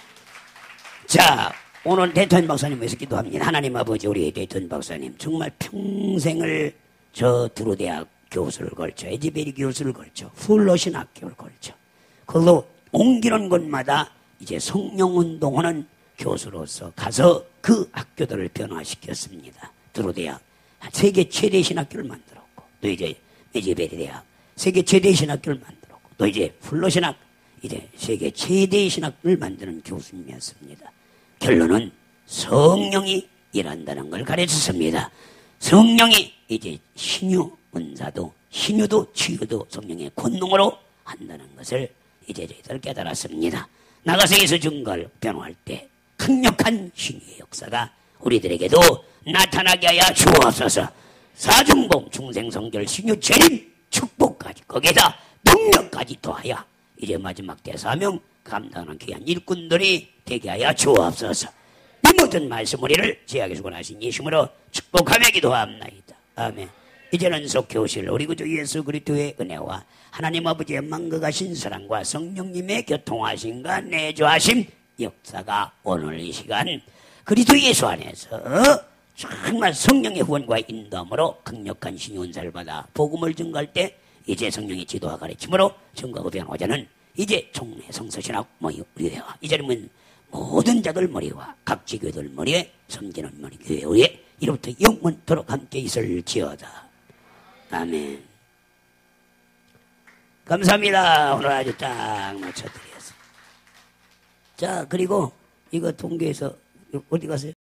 자, 오늘 대통령 박사님 위해서 기도합니다. 하나님 아버지 우리 대통령 박사님 정말 평생을 저 두루대학 교수를 걸쳐 에즈베리 교수를 걸쳐 풀러신 학교를 걸쳐 그걸로 옮기는 곳마다 이제 성령운동하는 교수로서 가서 그 학교들을 변화시켰습니다. 두루대학 세계 최대 신학교를 만들었고 또 이제 에즈베리 대학 세계 최대 신학교를 만들었고 또 이제 풀러신학 이제 세계 최대의 신학을 만드는 교수님이었습니다. 결론은 성령이 일한다는 걸 가르쳤습니다. 성령이 이제 신유 은사도 신유도 치유도 성령의 권능으로 한다는 것을 이제 저희들 깨달았습니다. 나가서에서 증거를 변호할 때 강력한 신유의 역사가 우리들에게도 나타나게 하여 주옵소서. 사중봉 중생성결 신유 재림 축복까지 거기에다 능력까지 더하여 이제 마지막 대사명 감당하는 귀한 일꾼들이 되게 하여 주옵소서. 이 모든 말씀 우리를 제약에 수고하신 예수님으로 축복하며 기도합나이다. 아멘. 이제는 속해오실 우리 구주 예수 그리스도의 은혜와 하나님 아버지의 만극하신 사랑과 성령님의 교통하심과 내주하심 역사가 오늘 이 시간 그리스도 예수 안에서 정말 성령의 후원과 인도함으로 강력한 신유은사를 받아 복음을 증거할 때 이제 성령의 지도와 가르침으로 성과 후배하고자는 이제 총회 성서신학 모의 우리회와 이 자리는 모든 자들 머리와 각 지교들 머리에 섬기는 머리 교회에 이로부터 영원토록 함께 있을지어다. 아멘. 감사합니다. 오늘 아주 딱 맞춰드렸어요. 자, 그리고 이거 통계에서 어디 가세요?